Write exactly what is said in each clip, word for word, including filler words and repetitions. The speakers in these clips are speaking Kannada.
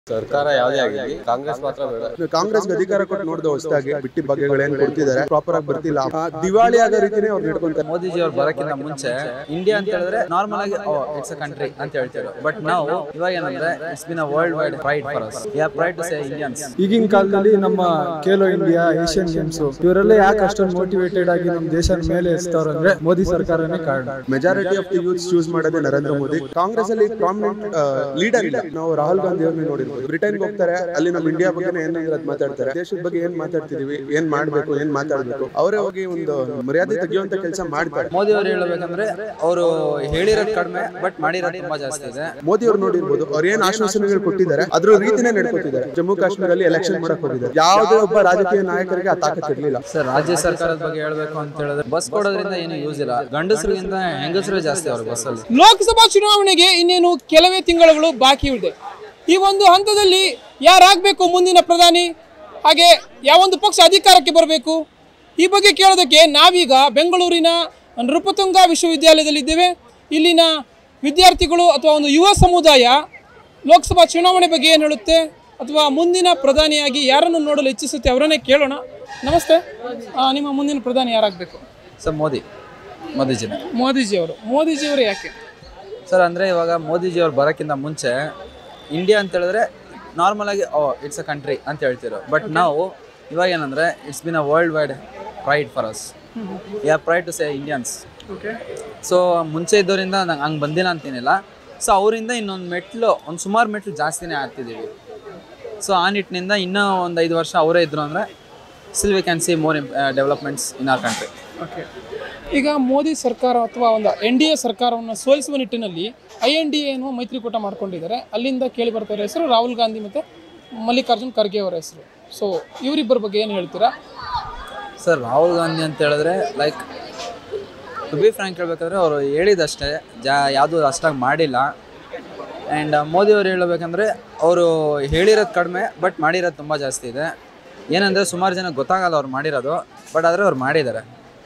ಸರ್ಕಾರ ಯಾವುದೇ ಆಗಲಿ ಕಾಂಗ್ರೆಸ್ ಮಾತ್ರ ಬೇಡ. ಕಾಂಗ್ರೆಸ್ ಅಧಿಕಾರ ಕೊಟ್ಟು ನೋಡಿದ ಹೊಸದಾಗಿ ಬಿಟ್ಟಿ ಬಗ್ಗೆಗಳು ಏನ್ ಕೊಡ್ತಿದ್ದಾರೆ ಪ್ರಾಪರ್ ಆಗಿ ಬರ್ತಿಲ್ಲ. ದಿವಾಳಿ ಆಗೋ ರೀತಿನೇ ಅವ್ರು ನಡ್ಕೊಂತಾರೆ. ಮೋದಿಜಿ ಅವ್ರು ಬರಕ್ಕಿಂತ ಮುಂಚೆ ಇಂಡಿಯಾ ಅಂತ ಹೇಳಿದ್ರೆ ನಾರ್ಮಲ್ ಆಗಿ ಇಟ್ಸ್ ಅ ಕಂಟ್ರಿ ಅಂತ ಹೇಳ್ತಾರೆ. ಬಟ್ ನಾವು ಇವಾಗ ಏನಂದ್ರೆ it's been a worldwide pride for us. We are pride to say Indians. ಈಗಿನ ಕಾಲದಲ್ಲಿ ನಮ್ಮ ಖೇಲೋ ಇಂಡಿಯಾ, ಏಷ್ಯನ್ ಗೇಮ್ಸ್ ಇವರೆಲ್ಲ ಯಾಕೆ ಅಷ್ಟೊಂದು ಮೋಟಿವೇಟೆಡ್ ಆಗಿ ನಮ್ಮ ದೇಶದ ಮೇಲೆ ಎಸ್ತಾವ್ರೆ ಅಂದ್ರೆ ಮೋದಿ ಸರ್ಕಾರನೇ ಕಾರಣ. Majority of the youth choose ಮಾಡೋದೇ ನರೇಂದ್ರ ಮೋದಿ. ಕಾಂಗ್ರೆಸ್ ಅಲ್ಲಿ ಪ್ರಾಮಿನೆಂಟ್ ಲೀಡರ್ ಇಲ್ಲ. ನಾವು ರಾಹುಲ್ ಗಾಂಧಿ ಅವ್ರನ್ನ ನೋಡಿರ್ಬೋದು. ಬ್ರಿಟನ್ಗೆ ಹೋಗ್ತಾರೆ, ಅಲ್ಲಿ ನಮ್ಮ ಇಂಡಿಯಾ ಬಗ್ಗೆ ಏನಾದ್ರು ಮಾತಾಡ್ತಾರೆ, ದೇಶದ ಬಗ್ಗೆ ಏನ್ ಮಾತಾಡ್ತಿದೀವಿ, ಏನ್ ಮಾಡ್ಬೇಕು, ಏನ್ ಮಾತಾಡ್ಬೇಕು, ಅವರೇ ಹೋಗಿ ಒಂದು ಮರ್ಯಾದೆ ತೆಗೆಯುವಂತ ಕೆಲಸ ಮಾಡ್ತಾರೆ. ಮೋದಿ ಅವರು ಹೇಳಬೇಕಂದ್ರೆ ಅವರು ಹೇಳಿರೋದು ಕಡಿಮೆ ಬಟ್ ಮಾಡಿರೋದು ತುಂಬಾ ಜಾಸ್ತಿ ಇದೆ. ಮೋದಿ ಅವ್ರು ನೋಡಿರ್ಬೋದು, ಅವ್ರು ಏನ್ ಆಶ್ವಾಸನೆಗಳು ಕೊಟ್ಟಿದ್ದಾರೆ ಅದ್ರ ರೀತಿನೇ ನಡ್ಕೊತಿದ್ದಾರೆ. ಜಮ್ಮು ಕಾಶ್ಮೀರಲ್ಲಿ ಎಲೆಕ್ಷನ್ ಮಾಡಕ್ ಹೋಗಿದ್ದಾರೆ. ಯಾವುದೇ ಒಬ್ಬ ರಾಜಕೀಯ ನಾಯಕರಿಗೆ ಆ ತಾಕತ್ ಇರಲಿಲ್ಲ. ಸರ್, ರಾಜ್ಯ ಸರ್ಕಾರದ ಬಗ್ಗೆ ಹೇಳ್ಬೇಕು ಅಂತ ಹೇಳಿದ್ರೆ ಬಸ್ ಕೊಡೋದ್ರಿಂದ ಏನು ಯೂಸ್ ಇಲ್ಲ. ಗಂಡಸರಿಗಿಂತ ಹೆಂಗಸರು ಜಾಸ್ತಿ ಅವರು ಬಸ್ ಅಲ್ಲಿ. ಲೋಕಸಭಾ ಚುನಾವಣೆಗೆ ಇನ್ನೇನು ಕೆಲವೇ ತಿಂಗಳುಗಳು ಬಾಕಿ ಇದೆ. ಈ ಒಂದು ಹಂತದಲ್ಲಿ ಯಾರಾಗಬೇಕು ಮುಂದಿನ ಪ್ರಧಾನಿ, ಹಾಗೆ ಯಾವೊಂದು ಪಕ್ಷ ಅಧಿಕಾರಕ್ಕೆ ಬರಬೇಕು, ಈ ಬಗ್ಗೆ ಕೇಳೋದಕ್ಕೆ ನಾವೀಗ ಬೆಂಗಳೂರಿನ ನೃಪತುಂಗ ವಿಶ್ವವಿದ್ಯಾಲಯದಲ್ಲಿದ್ದೇವೆ. ಇಲ್ಲಿನ ವಿದ್ಯಾರ್ಥಿಗಳು ಅಥವಾ ಒಂದು ಯುವ ಸಮುದಾಯ ಲೋಕಸಭಾ ಚುನಾವಣೆ ಬಗ್ಗೆ ಏನು ಹೇಳುತ್ತೆ ಅಥವಾ ಮುಂದಿನ ಪ್ರಧಾನಿಯಾಗಿ ಯಾರನ್ನು ನೋಡಲು ಇಚ್ಛಿಸುತ್ತೆ ಅವರನ್ನೇ ಕೇಳೋಣ. ನಮಸ್ತೆ, ನಿಮ್ಮ ಮುಂದಿನ ಪ್ರಧಾನಿ ಯಾರಾಗಬೇಕು? ಸರ್, ಮೋದಿ ಮೋದಿಜಿನ ಮೋದಿಜಿಯವರು. ಮೋದಿಜಿಯವರು ಯಾಕೆ ಸರ್ ಅಂದರೆ ಇವಾಗ ಮೋದಿಜಿಯವ್ರು ಬರೋಕ್ಕಿಂತ ಮುಂಚೆ ಇಂಡಿಯಾ ಅಂತ ಹೇಳಿದ್ರೆ ನಾರ್ಮಲ್ ಆಗಿ ಇಟ್ಸ್ ಅ ಕಂಟ್ರಿ ಅಂತ ಹೇಳ್ತಿರೋ. ಬಟ್ ನಾವು ಇವಾಗ ಏನಂದರೆ it's been a worldwide pride for us. We are pride to say Indians. Okay. So ಮುಂಚೆ ಇದ್ದವರಿಂದ ನಂಗೆ ಹಂಗೆ ಬಂದಿಲ್ಲ ಅಂತೀನಿಲ್ಲ. ಸೊ ಅವರಿಂದ ಇನ್ನೊಂದು ಮೆಟ್ಲು, ಒಂದು ಸುಮಾರು ಮೆಟ್ಲು ಜಾಸ್ತಿನೇ ಆಗ್ತಿದ್ದೀವಿ. ಸೊ ಆ ನಿಟ್ಟಿನಿಂದ ಇನ್ನೂ ಒಂದು ಐದು ವರ್ಷ ಅವರೇ ಇದ್ರು ಅಂದರೆ still we can see more developments in our country. Okay. ಈಗ ಮೋದಿ ಸರ್ಕಾರ ಅಥವಾ ಒಂದು ಎನ್ ಡಿ ಎ ಸರ್ಕಾರವನ್ನು ಸೋಲಿಸುವ ನಿಟ್ಟಿನಲ್ಲಿ ಐ ಎನ್ ಡಿ ಎ ಮೈತ್ರಿಕೂಟ ಮಾಡ್ಕೊಂಡಿದ್ದಾರೆ. ಅಲ್ಲಿಂದ ಕೇಳಿ ಬರ್ತಾ ಇರೋ ಹೆಸರು ರಾಹುಲ್ ಗಾಂಧಿ ಮತ್ತು ಮಲ್ಲಿಕಾರ್ಜುನ್ ಖರ್ಗೆ ಅವರ ಹೆಸರು. ಸೊ ಇವರಿಬ್ಬರ ಬಗ್ಗೆ ಏನು ಹೇಳ್ತೀರಾ? ಸರ್, ರಾಹುಲ್ ಗಾಂಧಿ ಅಂತ ಹೇಳಿದ್ರೆ ಲೈಕ್ ಟು ಬಿ ಫ್ರ್ಯಾಂಕ್ ಹೇಳ್ಬೇಕಾದ್ರೆ ಅವರು ಹೇಳಿದಷ್ಟೇ, ಜಾ ಯಾವುದೂ ಅಷ್ಟಾಗಿ ಮಾಡಿಲ್ಲ. ಆ್ಯಂಡ್ ಮೋದಿಯವರು ಹೇಳಬೇಕಂದ್ರೆ ಅವರು ಹೇಳಿರೋದು ಕಡಿಮೆ ಬಟ್ ಮಾಡಿರೋದು ತುಂಬ ಜಾಸ್ತಿ ಇದೆ. ಏನಂದರೆ ಸುಮಾರು ಜನ ಗೊತ್ತಾಗಲ್ಲ ಅವ್ರು ಮಾಡಿರೋದು, ಬಟ್ ಆದರೆ ಅವ್ರು ಮಾಡಿದ್ದಾರೆ.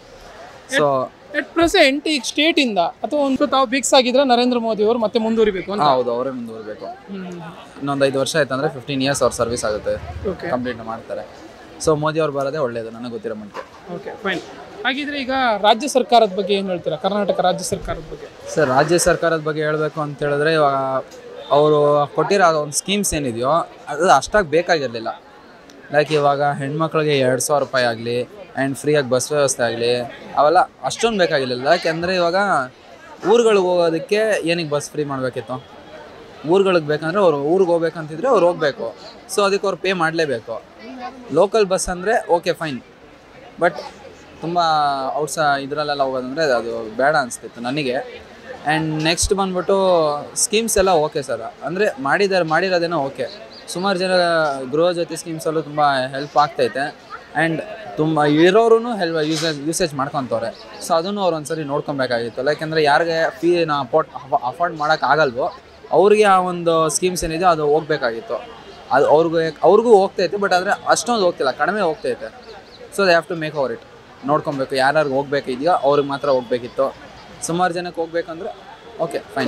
ಸೊ ಎಟ್ ಪ್ರೆಸೆಂಟ್ ಈಗ ಸ್ಟೇಟಿಂದ ಅಥವಾ ಒಂದು ತಾವು ಫಿಕ್ಸ್ ಆಗಿದ್ರೆ ನರೇಂದ್ರ ಮೋದಿ ಅವರು ಮತ್ತೆ ಮುಂದುವರಿಬೇಕು ಅಂತ? ಹೌದು, ಅವರೇ ಮುಂದುವರಬೇಕು. ಇನ್ನೊಂದು ಐದು ವರ್ಷ ಆಯ್ತು ಅಂದರೆ ಫಿಫ್ಟೀನ್ ಇಯರ್ಸ್ ಅವ್ರ ಸರ್ವಿಸ್ ಆಗುತ್ತೆ, ಕಂಪ್ಲೀಟ್ ಮಾಡ್ತಾರೆ. ಸೊ ಮೋದಿ ಅವ್ರು ಬರೋದೇ ಒಳ್ಳೆಯದು ನನಗೆ ಗೊತ್ತಿರೋ ಮಟ್ಟಿಗೆ. Okay, fine. ಹಾಗಿದ್ರೆ ಈಗ ರಾಜ್ಯ ಸರ್ಕಾರದ ಬಗ್ಗೆ ಏನು ಹೇಳ್ತೀರಾ? ಕರ್ನಾಟಕ ರಾಜ್ಯ ಸರ್ಕಾರದ ಬಗ್ಗೆ. ಸರ್, ರಾಜ್ಯ ಸರ್ಕಾರದ ಬಗ್ಗೆ ಹೇಳಬೇಕು ಅಂತ ಹೇಳಿದ್ರೆ ಇವಾಗ ಅವರು ಕೊಟ್ಟಿರೋ ಒಂದು ಸ್ಕೀಮ್ಸ್ ಏನಿದೆಯೋ ಅದು ಅಷ್ಟಾಗಿ ಬೇಕಾಗಿರಲಿಲ್ಲ. ಲೈಕ್ ಇವಾಗ ಹೆಣ್ಮಕ್ಳಿಗೆ ಎರಡು ಸಾವಿರ ರೂಪಾಯಿ ಆಗಲಿ ಆ್ಯಂಡ್ ಫ್ರೀಯಾಗಿ ಬಸ್ ವ್ಯವಸ್ಥೆ ಆಗಲಿ ಅವೆಲ್ಲ ಅಷ್ಟೊಂದು ಬೇಕಾಗಿರಲಿಲ್ಲ. ಯಾಕೆಂದರೆ ಇವಾಗ ಊರುಗಳಿಗೆ ಹೋಗೋದಕ್ಕೆ ಏನಕ್ಕೆ ಬಸ್ ಫ್ರೀ ಮಾಡಬೇಕಿತ್ತು? ಊರುಗಳಿಗೆ ಬೇಕಂದರೆ ಅವ್ರು ಊರಿಗೆ ಹೋಗ್ಬೇಕಂತಿದ್ರೆ ಅವ್ರು ಹೋಗಬೇಕು. ಸೊ ಅದಕ್ಕೆ ಅವ್ರು ಪೇ ಮಾಡಲೇಬೇಕು. ಲೋಕಲ್ ಬಸ್ ಅಂದರೆ ಓಕೆ ಫೈನ್, ಬಟ್ ತುಂಬ ಔಟ್ಸ ಇದರಲ್ಲೆಲ್ಲ ಹೋಗೋದಂದರೆ ಅದು ಬೇಡ ಅನಿಸ್ತಿತ್ತು ನನಗೆ. ಆ್ಯಂಡ್ ನೆಕ್ಸ್ಟ್ ಬಂದ್ಬಿಟ್ಟು ಸ್ಕೀಮ್ಸ್ ಎಲ್ಲ ಓಕೆ ಸರ್, ಅಂದರೆ ಮಾಡಿದ್ದಾರೆ ಮಾಡಿರೋದೇನೋ ಓಕೆ. ಸುಮಾರು ಜನ ಗೃಹ ಜ್ಯೋತಿ ಸ್ಕೀಮ್ಸಲ್ಲೂ ತುಂಬ ಹೆಲ್ಪ್ ಆಗ್ತೈತೆ ಆ್ಯಂಡ್ ತುಂಬ ಇರೋರು ಹೆಲ್ಪ್ ಯೂಸೇಜ್ ಯೂಸೇಜ್ ಮಾಡ್ಕೊತವ್ರೆ. ಸೊ ಅದನ್ನು ಅವ್ರು ಒಂದ್ಸರಿ ನೋಡ್ಕೊಬೇಕಾಗಿತ್ತು. ಯಾಕೆಂದರೆ ಯಾರಿಗೆ ಫೀನ ಅಫೋರ್ಡ್ ಅಫೋರ್ಡ್ ಮಾಡೋಕ್ಕಾಗಲ್ವೋ ಅವ್ರಿಗೆ ಆ ಒಂದು ಸ್ಕೀಮ್ಸ್ ಏನಿದೆ ಅದು ಹೋಗ್ಬೇಕಾಗಿತ್ತು. ಅದು ಅವ್ರಿಗೂ ಅವ್ರಿಗೂ ಹೋಗ್ತೈತೆ, ಬಟ್ ಆದರೆ ಅಷ್ಟೊಂದು ಹೋಗ್ತಿಲ್ಲ, ಕಡಿಮೆ ಹೋಗ್ತೈತೆ. So they have to make over it. ನೋಡ್ಕೊಬೇಕು, ಯಾರ್ಯಾರು ಹೋಗ್ಬೇಕಿದೆಯೋ ಅವ್ರಿಗೆ ಮಾತ್ರ ಹೋಗ್ಬೇಕಿತ್ತು. ಸುಮಾರು ಜನಕ್ಕೆ ಹೋಗ್ಬೇಕಂದ್ರೆ ಓಕೆ ಫೈನ್.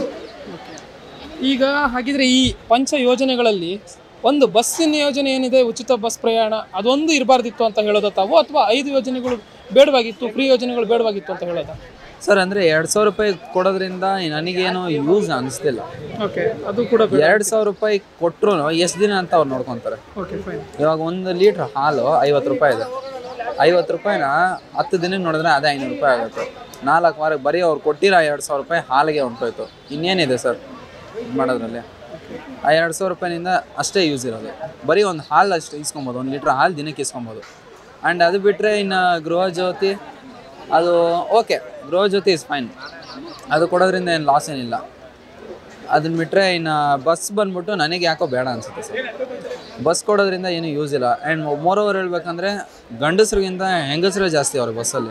ಈಗ ಹಾಗಿದ್ರೆ ಈ ಪಂಚ ಯೋಜನೆಗಳಲ್ಲಿ ಒಂದು ಬಸ್ಸಿನ ಯೋಜನೆ ಏನಿದೆ, ಉಚಿತ ಬಸ್ ಪ್ರಯಾಣ, ಅದೊಂದು ಇರಬಾರ್ದಿತ್ತು ಅಂತ ಹೇಳೋದ ತಾವು, ಅಥವಾ ಐದು ಯೋಜನೆಗಳು ಬೇಡವಾಗಿತ್ತು, ಫ್ರೀ ಯೋಜನೆಗಳು ಬೇಡವಾಗಿತ್ತು ಅಂತ ಹೇಳೋದ? ಸರ್, ಅಂದರೆ ಎರಡು ಸಾವಿರ ರೂಪಾಯಿ ಕೊಡೋದ್ರಿಂದ ನನಗೇನು ಯೂಸ್ ಅನಿಸ್ತಿಲ್ಲ. ಓಕೆ, ಅದು ಕೂಡ ಎರಡು ಸಾವಿರ ರೂಪಾಯಿ ಕೊಟ್ಟರು ಎಷ್ಟು ದಿನ ಅಂತ ಅವ್ರು ನೋಡ್ಕೊತಾರೆ. Okay, fine. ಇವಾಗ ಒಂದು ಲೀಟ್ರ್ ಹಾಲು ಐವತ್ತು ರೂಪಾಯಿ ಇದೆ. ಐವತ್ತು ರೂಪಾಯಿನ ಹತ್ತು ದಿನಕ್ಕೆ ನೋಡಿದ್ರೆ ಅದೇ ಐನೂರು ರೂಪಾಯಿ ಆಗುತ್ತೆ. ನಾಲ್ಕು ವಾರಕ್ಕೆ ಬರೀ ಅವ್ರು ಕೊಟ್ಟಿರೋ ಎರಡು ಸಾವಿರ ರೂಪಾಯಿ ಹಾಲಿಗೆ ಹೊಂಟೋಯ್ತು. ಇನ್ನೇನಿದೆ ಸರ್ ಇದು ಮಾಡೋದ್ರಲ್ಲಿ? ಆ ಎರಡು ಸಾವಿರ ರೂಪಾಯಿನಿಂದ ಅಷ್ಟೇ ಯೂಸ್ ಇರೋದು. ಬರೀ ಒಂದು ಹಾಲು ಅಷ್ಟು ಇಸ್ಕೊಬೋದು, ಒಂದು ಲೀಟ್ರ್ ಹಾಲು ದಿನಕ್ಕೆ ಇಸ್ಕೊಬೋದು. ಆ್ಯಂಡ್ ಅದು ಬಿಟ್ಟರೆ ಇನ್ನು ಗೃಹ ಜ್ಯೋತಿ ಅದು ಓಕೆ, ಗೃಹ ಜ್ಯೋತಿ ಇಸ್ ಫೈನ್, ಅದು ಕೊಡೋದ್ರಿಂದ ಏನು ಲಾಸ್ ಏನಿಲ್ಲ. ಅದನ್ನ ಬಿಟ್ಟರೆ ಇನ್ನು ಬಸ್ ಬಂದ್ಬಿಟ್ಟು ನನಗೆ ಯಾಕೋ ಬೇಡ ಅನಿಸುತ್ತೆ ಸರ್. ಬಸ್ ಕೊಡೋದ್ರಿಂದ ಏನೂ ಯೂಸ್ ಇಲ್ಲ. ಆ್ಯಂಡ್ ಮೋರ್ ಓವರ್ ಹೇಳ್ಬೇಕಂದ್ರೆ ಗಂಡಸ್ರಿಗಿಂತ ಹೆಂಗಸರೇ ಜಾಸ್ತಿ ಅವ್ರ ಬಸ್ಸಲ್ಲಿ.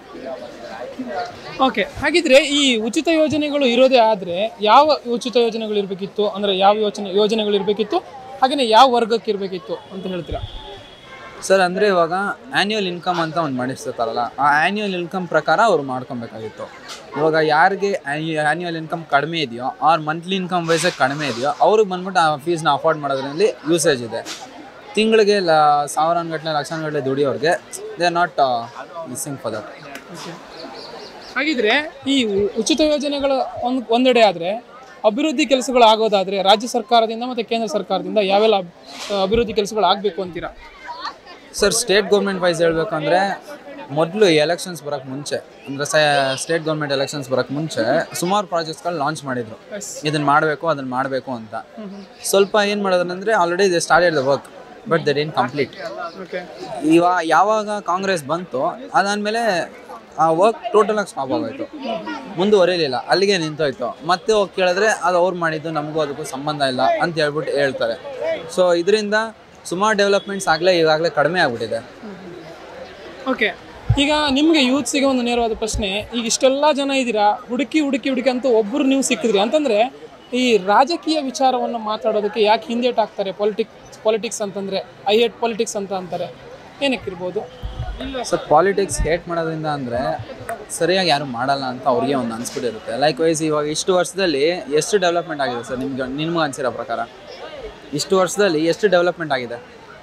ಓಕೆ, ಹಾಗಿದ್ರೆ ಈ ಉಚಿತ ಯೋಜನೆಗಳು ಇರೋದೇ ಆದರೆ ಯಾವ ಉಚಿತ ಯೋಜನೆಗಳು ಇರಬೇಕಿತ್ತು, ಅಂದರೆ ಯಾವ ಯೋಜನೆ ಯೋಜನೆಗಳು ಇರಬೇಕಿತ್ತು, ಹಾಗೆಯೇ ಯಾವ ವರ್ಗಕ್ಕೆ ಇರಬೇಕಿತ್ತು ಅಂತ ಹೇಳ್ತೀರಾ? ಸರ್ ಅಂದರೆ ಇವಾಗ ಆ್ಯನ್ಯುವಲ್ ಇನ್ಕಮ್ ಅಂತ ಒಂದು ಮಾಡಿಸ್ತಾರಲ್ಲ, ಆ ಆ್ಯನ್ಯುವಲ್ ಇನ್ಕಮ್ ಪ್ರಕಾರ ಅವ್ರು ಮಾಡ್ಕೊಬೇಕಾಗಿತ್ತು. ಇವಾಗ ಯಾರಿಗೆ ಆ್ಯನ್ಯುವಲ್ ಇನ್ಕಮ್ ಕಡಿಮೆ ಇದೆಯೋ ಆರ್ ಮಂತ್ಲಿ ಇನ್ಕಮ್ ವೈಸಾಗಿ ಕಡಿಮೆ ಇದೆಯೋ ಅವ್ರಿಗೆ ಬಂದ್ಬಿಟ್ಟು ಆ ಫೀಸ್ನ ಅಫೋರ್ಡ್ ಮಾಡೋದ್ರಲ್ಲಿ ಯೂಸೇಜ್ ಇದೆ. ತಿಂಗಳಿಗೆ ಲ ಸಾವಿರಾನುಗಟ್ಟಲೆ ಲಕ್ಷಾನುಗಟ್ಟಲೆ ದುಡಿಯೋರಿಗೆ they are not missing for that. ಹಾಗಿದ್ರೆ ಈ ಉಚಿತ ಯೋಜನೆಗಳ ಒಂದು ಒಂದೆಡೆ ಆದರೆ ಅಭಿವೃದ್ಧಿ ಕೆಲಸಗಳು ಆಗೋದಾದರೆ ರಾಜ್ಯ ಸರ್ಕಾರದಿಂದ ಮತ್ತು ಕೇಂದ್ರ ಸರ್ಕಾರದಿಂದ ಯಾವೆಲ್ಲ ಅಭಿವೃದ್ಧಿ ಕೆಲಸಗಳು ಆಗಬೇಕು ಅಂತೀರಾ? ಸರ್, ಸ್ಟೇಟ್ ಗೌರ್ಮೆಂಟ್ ವೈಸ್ ಹೇಳಬೇಕಂದ್ರೆ ಮೊದಲು ಎಲೆಕ್ಷನ್ಸ್ ಬರೋಕ್ಕೆ ಮುಂಚೆ ಅಂದರೆ ಸ ಸ್ಟೇಟ್ ಗೌರ್ಮೆಂಟ್ ಎಲೆಕ್ಷನ್ಸ್ ಬರೋಕ್ಕೆ ಮುಂಚೆ ಸುಮಾರು ಪ್ರಾಜೆಕ್ಟ್ಸ್ಗಳು ಲಾಂಚ್ ಮಾಡಿದರು, ಇದನ್ನು ಮಾಡಬೇಕು ಅದನ್ನು ಮಾಡಬೇಕು ಅಂತ. ಸ್ವಲ್ಪ ಏನು ಮಾಡೋದಂದರೆ already they started the work but they didn't complete. ಇವಾಗ ಯಾವಾಗ ಕಾಂಗ್ರೆಸ್ ಬಂತು ಅದಾದಮೇಲೆ ಆ ವರ್ಕ್ ಟೋಟಲಾಗಿ ಸ್ಟಾಪ್ ಆಗೋಯ್ತು, ಮುಂದುವರಿಲಿಲ್ಲ, ಅಲ್ಲಿಗೆ ನಿಂತೋಯ್ತು. ಮತ್ತೆ ಹೋಗಿ ಕೇಳಿದ್ರೆ ಅದು ಅವ್ರು ಮಾಡಿದ್ದು ನಮಗೂ ಅದಕ್ಕೂ ಸಂಬಂಧ ಇಲ್ಲ ಅಂತ ಹೇಳ್ಬಿಟ್ಟು ಹೇಳ್ತಾರೆ. ಸೊ ಇದರಿಂದ ಸುಮಾರು ಡೆವಲಪ್ಮೆಂಟ್ಸ್ ಆಗಲೇ ಈಗಾಗಲೇ ಕಡಿಮೆ ಆಗಿಬಿಟ್ಟಿದೆ. ಓಕೆ, ಈಗ ನಿಮಗೆ ಯೂತ್ಸಿಗೆ ಒಂದು ನೇರವಾದ ಪ್ರಶ್ನೆ. ಈಗ ಇಷ್ಟೆಲ್ಲ ಜನ ಇದ್ದೀರಾ, ಹುಡುಕಿ ಹುಡುಕಿ ಹುಡುಕಿ ಅಂತ ಒಬ್ಬರು ನೀವು ಸಿಕ್ಕಿದ್ರಿ ಅಂತಂದರೆ ಈ ರಾಜಕೀಯ ವಿಚಾರವನ್ನು ಮಾತಾಡೋದಕ್ಕೆ ಯಾಕೆ ಹಿಂದೇಟ್ ಹಾಕ್ತಾರೆ? ಪಾಲಿಟಿಕ್ಸ್ ಪಾಲಿಟಿಕ್ಸ್ ಅಂತಂದರೆ ಐ ಹೇಟ್ ಪಾಲಿಟಿಕ್ಸ್ ಅಂತ ಅಂತಾರೆ, ಏನಕ್ಕಿರ್ಬೋದು? ಸರ್, ಪಾಲಿಟಿಕ್ಸ್ ಹೇಟ್ ಮಾಡೋದ್ರಿಂದ ಅಂದರೆ ಸರಿಯಾಗಿ ಯಾರು ಮಾಡಲ್ಲ ಅಂತ ಅವ್ರಿಗೆ ಒಂದು ಅನಿಸ್ಬಿಟ್ಟಿರುತ್ತೆ. ಲೈಕ್ ವೈಸ್ ಇವಾಗ ಇಷ್ಟು ವರ್ಷದಲ್ಲಿ ಎಷ್ಟು ಡೆವಲಪ್ಮೆಂಟ್ ಆಗಿದೆ ಸರ್ ನಿಮ್ಗೆ ನಿಮ್ಗೆ ಅನಿಸಿರೋ ಪ್ರಕಾರ? ಇಷ್ಟು ವರ್ಷದಲ್ಲಿ ಎಷ್ಟು ಡೆವಲಪ್ಮೆಂಟ್ ಆಗಿದೆ?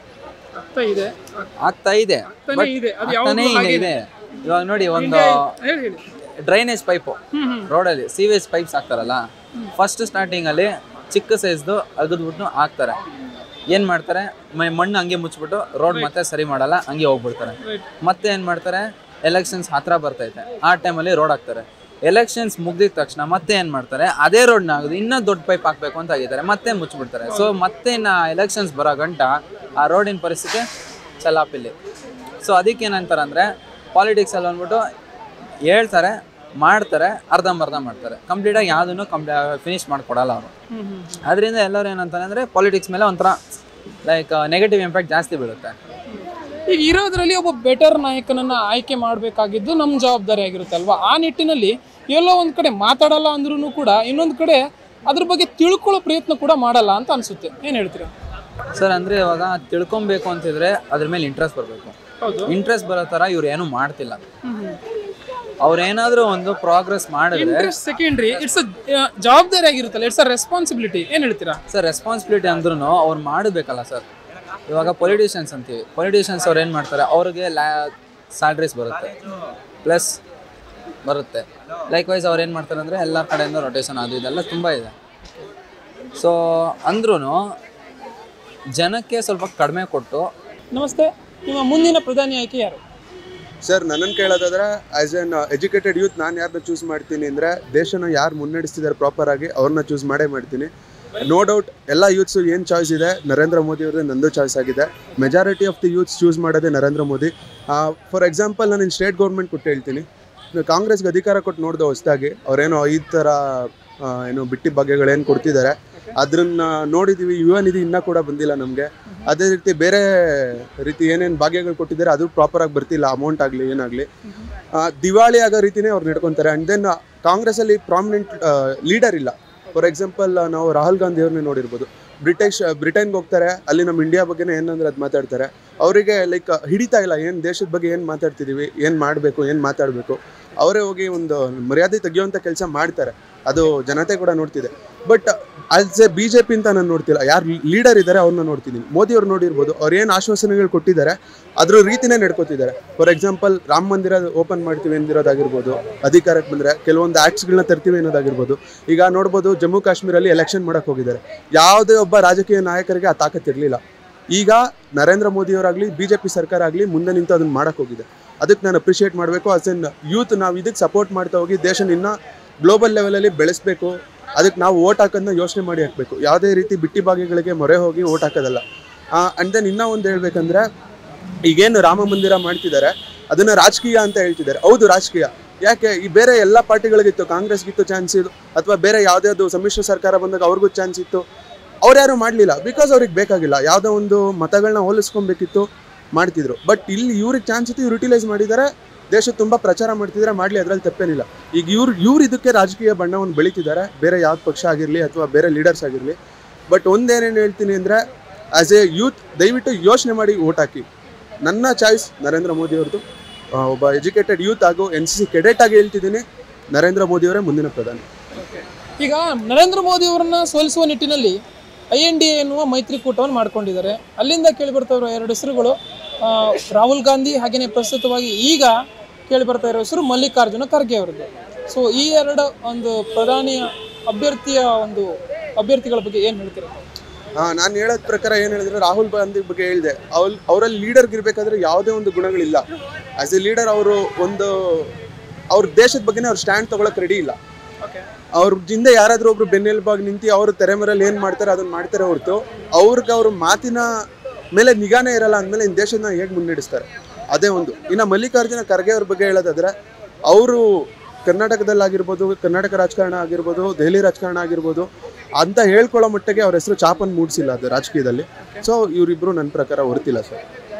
ಆಗ್ತಾ ಇದೆ, ಆಗ್ತಾನೇ ಇದೆ. ಇವಾಗ ನೋಡಿ, ಒಂದು ಡ್ರೈನೇಜ್ ಪೈಪು ರೋಡಲ್ಲಿ ಸೀವೇಜ್ ಪೈಪ್ಸ್ ಹಾಕ್ತಾರಲ್ಲ, ಫಸ್ಟ್ ಸ್ಟಾರ್ಟಿಂಗಲ್ಲಿ ಚಿಕ್ಕ ಸೈಜ್ದು ಅಗದ್ಬಿಟ್ಟು ಹಾಕ್ತಾರೆ. ಏನು ಮಾಡ್ತಾರೆ, ಮೈ ಮಣ್ಣು ಹಂಗೆ ಮುಚ್ಚಿಬಿಟ್ಟು ರೋಡ್ ಮತ್ತೆ ಸರಿ ಮಾಡಲ್ಲ, ಹಂಗೆ ಹೋಗ್ಬಿಡ್ತಾರೆ. ಮತ್ತೆ ಏನು ಮಾಡ್ತಾರೆ, ಎಲೆಕ್ಷನ್ಸ್ ಹತ್ರ ಬರ್ತೈತೆ ಆ ಟೈಮಲ್ಲಿ ರೋಡ್ ಹಾಕ್ತಾರೆ. ಎಲೆಕ್ಷನ್ಸ್ ಮುಗ್ದಿದ ತಕ್ಷಣ ಮತ್ತೆ ಏನು ಮಾಡ್ತಾರೆ, ಅದೇ ರೋಡ್ನ ಆಗೋದು ಇನ್ನೂ ದೊಡ್ಡ ಪೈಪ್ ಹಾಕಬೇಕು ಅಂತ ಆಗಿದ್ದಾರೆ, ಮತ್ತೆ ಮುಚ್ಚಿಬಿಡ್ತಾರೆ. ಸೊ ಮತ್ತೆ ನಾ ಎಲೆಕ್ಷನ್ಸ್ ಬರೋ ಗಂಟ ಆ ರೋಡಿನ ಪರಿಸ್ಥಿತಿ ಚಲಾಪಿಲ್ಲಿ. ಸೊ ಅದಕ್ಕೇನಂತಾರೆ ಅಂದರೆ ಪಾಲಿಟಿಕ್ಸಲ್ಲಿ ಅಂದ್ಬಿಟ್ಟು ಹೇಳ್ತಾರೆ, ಮಾಡ್ತಾರೆ, ಅರ್ಧಂಬರ್ಧ ಮಾಡ್ತಾರೆ, ಕಂಪ್ಲೀಟಾಗಿ ಯಾವುದನ್ನು ಕಂಪ್ಲೀ ಫಿನಿಷ್ ಮಾಡಿಕೊಡಲ್ಲ ಅವರು. ಅದರಿಂದ ಎಲ್ಲರೂ ಏನಂತಾರೆ ಅಂದರೆ ಪಾಲಿಟಿಕ್ಸ್ ಮೇಲೆ ಒಂಥರ ಲೈಕ್ ನೆಗೆಟಿವ್ ಇಂಪ್ಯಾಕ್ಟ್ ಜಾಸ್ತಿ ಬೀಳುತ್ತೆ. ಈಗ ಇರೋದ್ರಲ್ಲಿ ಒಬ್ಬ ಬೆಟರ್ ನಾಯಕನನ್ನು ಆಯ್ಕೆ ಮಾಡಬೇಕಾಗಿದ್ದು ನಮ್ಮ ಜವಾಬ್ದಾರಿ ಆಗಿರುತ್ತೆ ಅಲ್ವಾ? ಆ ನಿಟ್ಟಿನಲ್ಲಿ ಎಲ್ಲೋ ಒಂದು ಕಡೆ ಮಾತಾಡಲ್ಲ ಅಂದ್ರೂ ಕೂಡ ಇನ್ನೊಂದು ಕಡೆ ಅದ್ರ ಬಗ್ಗೆ ತಿಳ್ಕೊಳ್ಳೋ ಪ್ರಯತ್ನ ಕೂಡ ಮಾಡಲ್ಲ ಅಂತ ಅನಿಸುತ್ತೆ. ಏನು ಹೇಳ್ತೀರಾ ಸರ್? ಅಂದರೆ ಇವಾಗ ತಿಳ್ಕೊಬೇಕು ಅಂತಿದ್ರೆ ಅದ್ರ ಮೇಲೆ ಇಂಟ್ರೆಸ್ಟ್ ಬರಬೇಕು. ಇಂಟ್ರೆಸ್ಟ್ ಬರೋ ಥರ ಇವ್ರು ಏನೂ ಮಾಡ್ತಿಲ್ಲ. ಅವ್ರೇನಾದರೂ ಒಂದು ಪ್ರೋಗ್ರೆಸ್ ಮಾಡಿದ್ರೆ ಸೆಕೆಂಡ್ರಿ ಇಟ್ಸ್ ಜವಾಬ್ದಾರಿ ಆಗಿರುತ್ತಲ್ಲ, ಇಟ್ಸ್ ಅ ರೆಸ್ಪಾನ್ಸಿಬಿಲಿಟಿ. ಏನು ಹೇಳ್ತೀರಾ ಸರ್? ರೆಸ್ಪಾನ್ಸಿಬಿಲಿಟಿ ಅಂದ್ರೂ ಅವ್ರು ಮಾಡಬೇಕಲ್ಲ ಸರ್. ಇವಾಗ ಪೊಲಿಟಿಷಿಯನ್ಸ್ ಅಂತೀವಿ, ಪೊಲಿಟಿಷಿಯನ್ಸ್ ಅವ್ರು ಏನು ಮಾಡ್ತಾರೆ, ಅವ್ರಿಗೆ ಲ್ಯಾ ಸ್ಯಾಲ್ರೀಸ್ ಬರುತ್ತೆ, ಪ್ಲಸ್ ಬರುತ್ತೆ. ಲೈಕ್ ವೈಸ್ ಅವ್ರು ಏನು ಮಾಡ್ತಾರೆ ಅಂದರೆ ಎಲ್ಲ ಕಡೆಯಿಂದ ರೊಟೇಷನ್ ಅದು ಇದೆಲ್ಲ ತುಂಬ ಇದೆ. ಸೊ ಅಂದ್ರೂ ಜನಕ್ಕೆ ಸ್ವಲ್ಪ ಕಡಿಮೆ ಕೊಟ್ಟು. ನಮಸ್ತೆ, ನಿಮ್ಮ ಮುಂದಿನ ಪ್ರಧಾನಿ ಆಯ್ಕೆ ಯಾರು? ಸರ್, ನನ್ನನ್ನು ಕೇಳೋದಾದ್ರೆ ಆ್ಯಸ್ ಎನ್ ಎಜುಕೇಟೆಡ್ ಯೂತ್ ನಾನು ಯಾರನ್ನ ಚೂಸ್ ಮಾಡ್ತೀನಿ ಅಂದರೆ ದೇಶನ ಯಾರು ಮುನ್ನಡೆಸ್ತಿದ್ದಾರೆ ಪ್ರಾಪರಾಗಿ ಅವ್ರನ್ನ ಚೂಸ್ ಮಾಡೇ ಮಾಡ್ತೀನಿ. ನೋ ಡೌಟ್ ಎಲ್ಲ ಯೂತ್ಸು ಏನು ಚಾಯ್ಸ್ ಇದೆ, ನರೇಂದ್ರ ಮೋದಿ ಅವ್ರದ್ದು ನಂದು ಚಾಯ್ಸ್ ಆಗಿದೆ. Majority of the youths choose ಮಾಡೋದೇ ನರೇಂದ್ರ ಮೋದಿ. ಫಾರ್ ಎಕ್ಸಾಂಪಲ್ ನಾನು ಇನ್ನು ಸ್ಟೇಟ್ ಗೌರ್ಮೆಂಟ್ ಕೊಟ್ಟು ಹೇಳ್ತೀನಿ. ಕಾಂಗ್ರೆಸ್ಗೆ ಅಧಿಕಾರ ಕೊಟ್ಟು ನೋಡಿದೆ ಹೊಸದಾಗಿ, ಅವರೇನೋ ಈ ಥರ ಏನು ಬಿಟ್ಟಿ ಭಾಗ್ಯಗಳೇನು ಕೊಡ್ತಿದ್ದಾರೆ ಅದನ್ನ ನೋಡಿದ್ದೀವಿ. ಯುವ ನಿಧಿ ಇನ್ನೂ ಕೂಡ ಬಂದಿಲ್ಲ ನಮಗೆ. ಅದೇ ರೀತಿ ಬೇರೆ ರೀತಿ ಏನೇನು ಭಾಗ್ಯಗಳು ಕೊಟ್ಟಿದ್ದಾರೆ ಅದು ಪ್ರಾಪರಾಗಿ ಬರ್ತಿಲ್ಲ, ಅಮೌಂಟ್ ಆಗಲಿ ಏನಾಗಲಿ. ದಿವಾಳಿ ಆಗೋ ರೀತಿಯೇ ಅವ್ರು ನಡ್ಕೊತಾರೆ. ಆ್ಯಂಡ್ ದೆನ್ ಕಾಂಗ್ರೆಸ್ಸಲ್ಲಿ ಪ್ರಾಮಿನೆಂಟ್ ಲೀಡರ್ ಇಲ್ಲ. ಫಾರ್ ಎಕ್ಸಾಂಪಲ್ ನಾವು ರಾಹುಲ್ ಗಾಂಧಿ ಅವ್ರನ್ನೇ ನೋಡಿರ್ಬೋದು. ಬ್ರಿಟಿಷ್ ಬ್ರಿಟನ್ಗೆ ಹೋಗ್ತಾರೆ, ಅಲ್ಲಿ ನಮ್ಮ ಇಂಡಿಯಾ ಬಗ್ಗೆನೇ ಏನಂದ್ರೆ ಅದು ಮಾತಾಡ್ತಾರೆ. ಅವರಿಗೆ ಲೈಕ್ ಹಿಡಿತಾ ಇಲ್ಲ, ಏನು ದೇಶದ ಬಗ್ಗೆ ಏನು ಮಾತಾಡ್ತಿದ್ದೀವಿ, ಏನು ಮಾಡಬೇಕು, ಏನು ಮಾತಾಡಬೇಕು. ಅವರೇ ಹೋಗಿ ಒಂದು ಮರ್ಯಾದೆ ತೆಗೆಯುವಂಥ ಕೆಲಸ ಮಾಡ್ತಾರೆ, ಅದು ಜನತೆ ಕೂಡ ನೋಡ್ತಿದೆ. But as a B J P ಅಂತ ನಾನು ನೋಡ್ತಿಲ್ಲ. ಯಾರು ಲೀಡರ್ ಇದ್ದಾರೆ ಅವ್ರನ್ನ ನೋಡ್ತಿದ್ದೀನಿ. ಮೋದಿ ಅವ್ರು ನೋಡಿರ್ಬೋದು, ಅವ್ರು ಏನು ಆಶ್ವಾಸನೆಗಳು ಕೊಟ್ಟಿದ್ದಾರೆ ಅದ್ರ ರೀತಿನೇ ನಡ್ಕೋತಿದ್ದಾರೆ. ಫಾರ್ ಎಕ್ಸಾಂಪಲ್ ರಾಮ ಮಂದಿರ ಓಪನ್ ಮಾಡ್ತೀವಿ ಎಂದಿರೋದಾಗಿರ್ಬೋದು, ಅಧಿಕಾರಕ್ಕೆ ಬಂದರೆ ಕೆಲವೊಂದು ಆ್ಯಕ್ಟ್ಸ್ಗಳನ್ನ ತರ್ತೀವಿ ಅನ್ನೋದಾಗಿರ್ಬೋದು. ಈಗ ನೋಡ್ಬೋದು, ಜಮ್ಮು ಕಾಶ್ಮೀರಲ್ಲಿ ಎಲೆಕ್ಷನ್ ಮಾಡೋಕ್ಕೆ ಹೋಗಿದ್ದಾರೆ. ಯಾವುದೇ ಒಬ್ಬ ರಾಜಕೀಯ ನಾಯಕರಿಗೆ ಆ ತಾಕತ್ತಿರಲಿಲ್ಲ. ಈಗ ನರೇಂದ್ರ ಮೋದಿಯವರಾಗಲಿ ಬಿ ಜೆ ಪಿ ಸರ್ಕಾರ ಆಗಲಿ ಮುಂದೆ ನಿಂತು ಅದನ್ನು ಮಾಡೋಕ್ಕೆ ಹೋಗಿದೆ. ಅದಕ್ಕೆ ನಾನು ಅಪ್ರಿಷಿಯೇಟ್ ಮಾಡಬೇಕು. ಆಸ್ ಎನ್ ಯೂತ್ ನಾವು ಇದಕ್ಕೆ ಸಪೋರ್ಟ್ ಮಾಡ್ತಾ ಹೋಗಿ ದೇಶನ ಇನ್ನೂ ಗ್ಲೋಬಲ್ ಲೆವೆಲಲ್ಲಿ ಬೆಳೆಸಬೇಕು. ಅದಕ್ಕೆ ನಾವು ಓಟ್ ಹಾಕೋದನ್ನ ಯೋಚನೆ ಮಾಡಿ ಹಾಕಬೇಕು. ಯಾವುದೇ ರೀತಿ ಬಿಟ್ಟಿ ಭಾಗ್ಯಗಳಿಗೆ ಮೊರೆ ಹೋಗಿ ಓಟ್ ಹಾಕೋದಲ್ಲ. ಆ್ಯಂಡ್ ದೆನ್ ಇನ್ನೂ ಒಂದು ಹೇಳ್ಬೇಕಂದ್ರೆ, ಈಗೇನು ರಾಮ ಮಂದಿರ ಮಾಡ್ತಿದ್ದಾರೆ ಅದನ್ನು ರಾಜಕೀಯ ಅಂತ ಹೇಳ್ತಿದ್ದಾರೆ. ಹೌದು, ರಾಜಕೀಯ. ಯಾಕೆ ಈ ಬೇರೆ ಎಲ್ಲ ಪಾರ್ಟಿಗಳಿಗಿತ್ತು, ಕಾಂಗ್ರೆಸ್ಗಿತ್ತು ಚಾನ್ಸ್ ಇದು, ಅಥವಾ ಬೇರೆ ಯಾವುದ್ಯಾವುದು ಸಮ್ಮಿಶ್ರ ಸರ್ಕಾರ ಬಂದಾಗ ಅವ್ರಿಗೂ ಚಾನ್ಸ್ ಇತ್ತು. ಅವ್ರು ಯಾರು ಮಾಡಲಿಲ್ಲ, ಬಿಕಾಸ್ ಅವ್ರಿಗೆ ಬೇಕಾಗಿಲ್ಲ. ಯಾವುದೋ ಒಂದು ಮತಗಳನ್ನ ಹೋಲಿಸ್ಕೊಬೇಕಿತ್ತು, ಮಾಡ್ತಿದ್ರು. ಬಟ್ ಇಲ್ಲಿ ಇವ್ರಿಗೆ ಚಾನ್ಸ್ ಇತ್ತು, ಇವ್ರು ಯುಟಿಲೈಸ್ ಮಾಡಿದ್ದಾರೆ. ದೇಶ ತುಂಬ ಪ್ರಚಾರ ಮಾಡ್ತಿದ್ದಾರೆ, ಮಾಡಲಿ, ಅದರಲ್ಲಿ ತಪ್ಪೇನಿಲ್ಲ. ಈಗ ಇವ್ರು ಇವ್ರು ಇದಕ್ಕೆ ರಾಜಕೀಯ ಬಣ್ಣವನ್ನು ಬೆಳೀತಿದ್ದಾರೆ, ಬೇರೆ ಯಾವ ಪಕ್ಷ ಆಗಿರಲಿ ಅಥವಾ ಬೇರೆ ಲೀಡರ್ಸ್ ಆಗಿರಲಿ. ಬಟ್ ಒಂದೇನೇನು ಹೇಳ್ತೀನಿ ಅಂದರೆ, ಆ್ಯಸ್ ಎ ಯೂತ್ ದಯವಿಟ್ಟು ಯೋಚನೆ ಮಾಡಿ ಓಟ್ ಹಾಕಿ. ನನ್ನ ಚಾಯ್ಸ್ ನರೇಂದ್ರ ಮೋದಿ ಅವ್ರದ್ದು. ಒಬ್ಬ ಎಜುಕೇಟೆಡ್ ಯೂತ್ ಹಾಗೂ ಎನ್ ಸಿ ಸಿ ಕೆಡೆಟ್ ಆಗಿ ಹೇಳ್ತಿದ್ದೀನಿ, ನರೇಂದ್ರ ಮೋದಿ ಅವರೇ ಮುಂದಿನ ಪ್ರಧಾನಿ. ಈಗ ನರೇಂದ್ರ ಮೋದಿ ಅವರನ್ನ ಸೋಲಿಸುವ ನಿಟ್ಟಿನಲ್ಲಿ ಐ ಎನ್ ಡಿ ಎ ಎನ್ನುವ ಮೈತ್ರಿಕೂಟವನ್ನು ಮಾಡ್ಕೊಂಡಿದ್ದಾರೆ. ಅಲ್ಲಿಂದ ಕೇಳಿ ಬರ್ತಾ ಇರೋ ಎರಡು ಹೆಸರುಗಳು ರಾಹುಲ್ ಗಾಂಧಿ, ಹಾಗೆಯೇ ಪ್ರಸ್ತುತವಾಗಿ ಈಗ ಕೇಳಿ ಬರ್ತಾ ಇರೋ ಹೆಸರು ಮಲ್ಲಿಕಾರ್ಜುನ ಖರ್ಗೆ ಅವರದ್ದು. ಸೊ ಈ ಎರಡು ಒಂದು ಪ್ರಧಾನಿ ಅಭ್ಯರ್ಥಿಯ ಒಂದು ಅಭ್ಯರ್ಥಿಗಳ ಬಗ್ಗೆ ಏನು ಹೇಳ್ತೀರಾ? ಹಾಂ, ನಾನು ಹೇಳೋದ ಪ್ರಕಾರ ಏನು ಹೇಳಿದ್ರೆ, ರಾಹುಲ್ ಗಾಂಧಿ ಬಗ್ಗೆ ಹೇಳಿದೆ, ಅವ್ರು ಅವರಲ್ಲಿ ಲೀಡರ್ಗೆ ಇರಬೇಕಾದ್ರೆ ಯಾವುದೇ ಒಂದು ಗುಣಗಳಿಲ್ಲ. ಆ್ಯಸ್ ಎ ಲೀಡರ್ ಅವರು ಒಂದು ಅವ್ರ ದೇಶದ ಬಗ್ಗೆನೇ ಅವ್ರು ಸ್ಟ್ಯಾಂಡ್ ತೊಗೊಳಕ್ಕೆ ರೆಡಿ ಇಲ್ಲ. ಅವ್ರ ಹಿಂದೆ ಯಾರಾದರೂ ಒಬ್ರು ಬೆನ್ನೆಲುಬಾಗಿ ನಿಂತು ಅವರು ತೆರೆಮರೆಯಲ್ಲಿ ಏನು ಮಾಡ್ತಾರೆ ಅದನ್ನು ಮಾಡ್ತಾರೆ ಹೊರತು ಅವ್ರಿಗೆ ಅವ್ರ ಮಾತಿನ ಮೇಲೆ ನಿಗಾನೇ ಇರಲ್ಲ. ಅಂದಮೇಲೆ ಇನ್ನು ದೇಶನ ಹೇಗೆ ಮುನ್ನಡೆಸ್ತಾರೆ, ಅದೇ ಒಂದು. ಇನ್ನು ಮಲ್ಲಿಕಾರ್ಜುನ ಖರ್ಗೆ ಅವ್ರ ಬಗ್ಗೆ ಹೇಳೋದಾದ್ರೆ, ಅವರು ಕರ್ನಾಟಕದಲ್ಲಾಗಿರ್ಬೋದು, ಕರ್ನಾಟಕ ರಾಜಕಾರಣ ಆಗಿರ್ಬೋದು, ದೆಹಲಿ ರಾಜಕಾರಣ ಆಗಿರ್ಬೋದು ಅಂತ ಹೇಳ್ಕೊಳ್ಳೋ ಮಟ್ಟಿಗೆ ಅವ್ರ ಹೆಸರು ಚಾಪನ್ನು ಮೂಡಿಸಿಲ್ಲ ಅದು ರಾಜಕೀಯದಲ್ಲಿ. ಸೊ ಇವರಿಬ್ಬರು ನನ್ನ ಪ್ರಕಾರ ಹೊರತಿಲ್ಲ ಸರ್.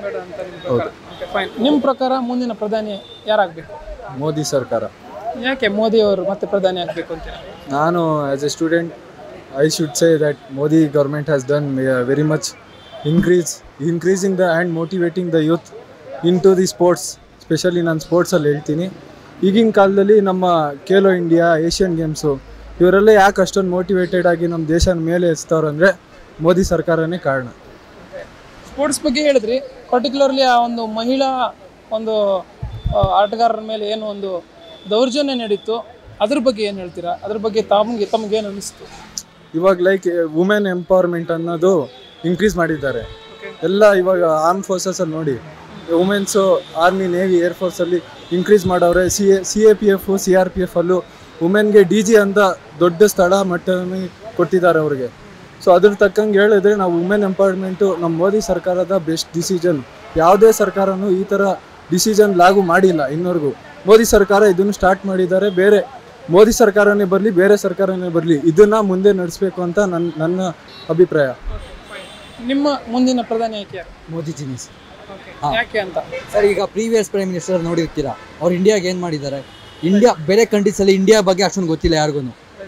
ಹೌದು. ನಿಮ್ಮ ಪ್ರಕಾರ ಮುಂದಿನ ಪ್ರಧಾನಿ ಯಾರಾಗಬೇಕು? ಮೋದಿ ಸರ್ಕಾರ. ಯಾಕೆ ಮೋದಿ ಅವರು ಮತ್ತೆ ಪ್ರಧಾನಿ ಆಗಬೇಕು ಅಂತ? ನಾನು as a student I should say that Modi government has done very much increase increasing the and motivating the youth in to the sports. Specially ನಾನು ಸ್ಪೋರ್ಟ್ಸಲ್ಲಿ ಹೇಳ್ತೀನಿ, ಈಗಿನ ಕಾಲದಲ್ಲಿ ನಮ್ಮ ಖೇಲೋ ಇಂಡಿಯಾ, ಏಷ್ಯನ್ ಗೇಮ್ಸು ಇವರೆಲ್ಲ ಯಾಕೆ ಅಷ್ಟೊಂದು ಮೋಟಿವೇಟೆಡ್ ಆಗಿ ನಮ್ಮ ದೇಶನ ಮೇಲೆ ಎಸ್ತಾವ್ರು ಅಂದರೆ ಮೋದಿ ಸರ್ಕಾರನೇ ಕಾರಣ. ಸ್ಪೋರ್ಟ್ಸ್ ಬಗ್ಗೆ ಹೇಳಿದ್ರಿ, ಪರ್ಟಿಕ್ಯುಲರ್ಲಿ ಆ ಒಂದು ಮಹಿಳಾ ಒಂದು ಆಟಗಾರರ ಮೇಲೆ ಏನು ಒಂದು ದೌರ್ಜನ್ಯ ನಡೀತು, ಅದ್ರ ಬಗ್ಗೆ ಏನು ಹೇಳ್ತೀರಾ? ಅದ್ರ ಬಗ್ಗೆ ತಮಗೆ ತಮಗೇನು ಅನ್ನಿಸ್ತು? ಇವಾಗ ಲೈಕ್ ವುಮೆನ್ ಎಂಪವರ್ಮೆಂಟ್ ಅನ್ನೋದು ಇನ್ಕ್ರೀಸ್ ಮಾಡಿದ್ದಾರೆ ಎಲ್ಲ. ಇವಾಗ ಆರ್ಮ್ ಫೋರ್ಸಸಲ್ಲಿ ನೋಡಿ, ವುಮೆನ್ಸು ಆರ್ಮಿ, ನೇವಿ, ಏರ್ಫೋರ್ಸಲ್ಲಿ ಇನ್ಕ್ರೀಸ್ ಮಾಡವ್ರೆ. C A C A P F, C R P F ಅಲ್ಲೂ ವುಮೆನ್ಗೆ ಡಿ ಜಿ ಅಂತ ದೊಡ್ಡ ಸ್ಥಳ ಮಟ್ಟವನ್ನು ಕೊಟ್ಟಿದ್ದಾರೆ ಅವ್ರಿಗೆ. ಸೊ ಅದ್ರ ತಕ್ಕಂಗೆ ಹೇಳಿದ್ರೆ ನಾವು ವುಮೆನ್ ಎಂಪವರ್ಮೆಂಟು ನಮ್ಮ ಮೋದಿ ಸರ್ಕಾರದ ಬೆಸ್ಟ್ ಡಿಸಿಷನ್. ಯಾವುದೇ ಸರ್ಕಾರನೂ ಈ ಥರ ಡಿಸಿಷನ್ ಲಾಗು ಮಾಡಿಲ್ಲ ಇನ್ನವರೆಗೂ. ಮೋದಿ ಸರ್ಕಾರ ಇದನ್ನು ಸ್ಟಾರ್ಟ್ ಮಾಡಿದ್ದಾರೆ. ಬೇರೆ ಮೋದಿ ಸರ್ಕಾರನೇ ಬರಲಿ, ಬೇರೆ ಸರ್ಕಾರನೇ ಬರಲಿ, ಇದನ್ನು ಮುಂದೆ ನಡೆಸಬೇಕು ಅಂತ ನನ್ನ ನನ್ನ ಅಭಿಪ್ರಾಯ. ನಿಮ್ಮ ಮುಂದಿನ ಪ್ರಧಾನಿ ಯಾಕೆ? ಮೋದಿಜಿನಿ ಸರ್. ಯಾಕೆ ಅಂತ ಸರ್, ಈಗ ಪ್ರೀವಿಯಸ್ ಪ್ರೈಮ್ ಮಿನಿಸ್ಟರ್ ನೋಡಿರ್ತೀರಾ, ಅವ್ರು ಇಂಡಿಯಾಗೆ ಏನು ಮಾಡಿದ್ದಾರೆ. ಇಂಡಿಯಾ ಬೇರೆ ಕಂಟ್ರೀಸಲ್ಲಿ ಇಂಡಿಯಾ ಬಗ್ಗೆ ಅಷ್ಟೊಂದು ಗೊತ್ತಿಲ್ಲ ಯಾರಿಗೂ.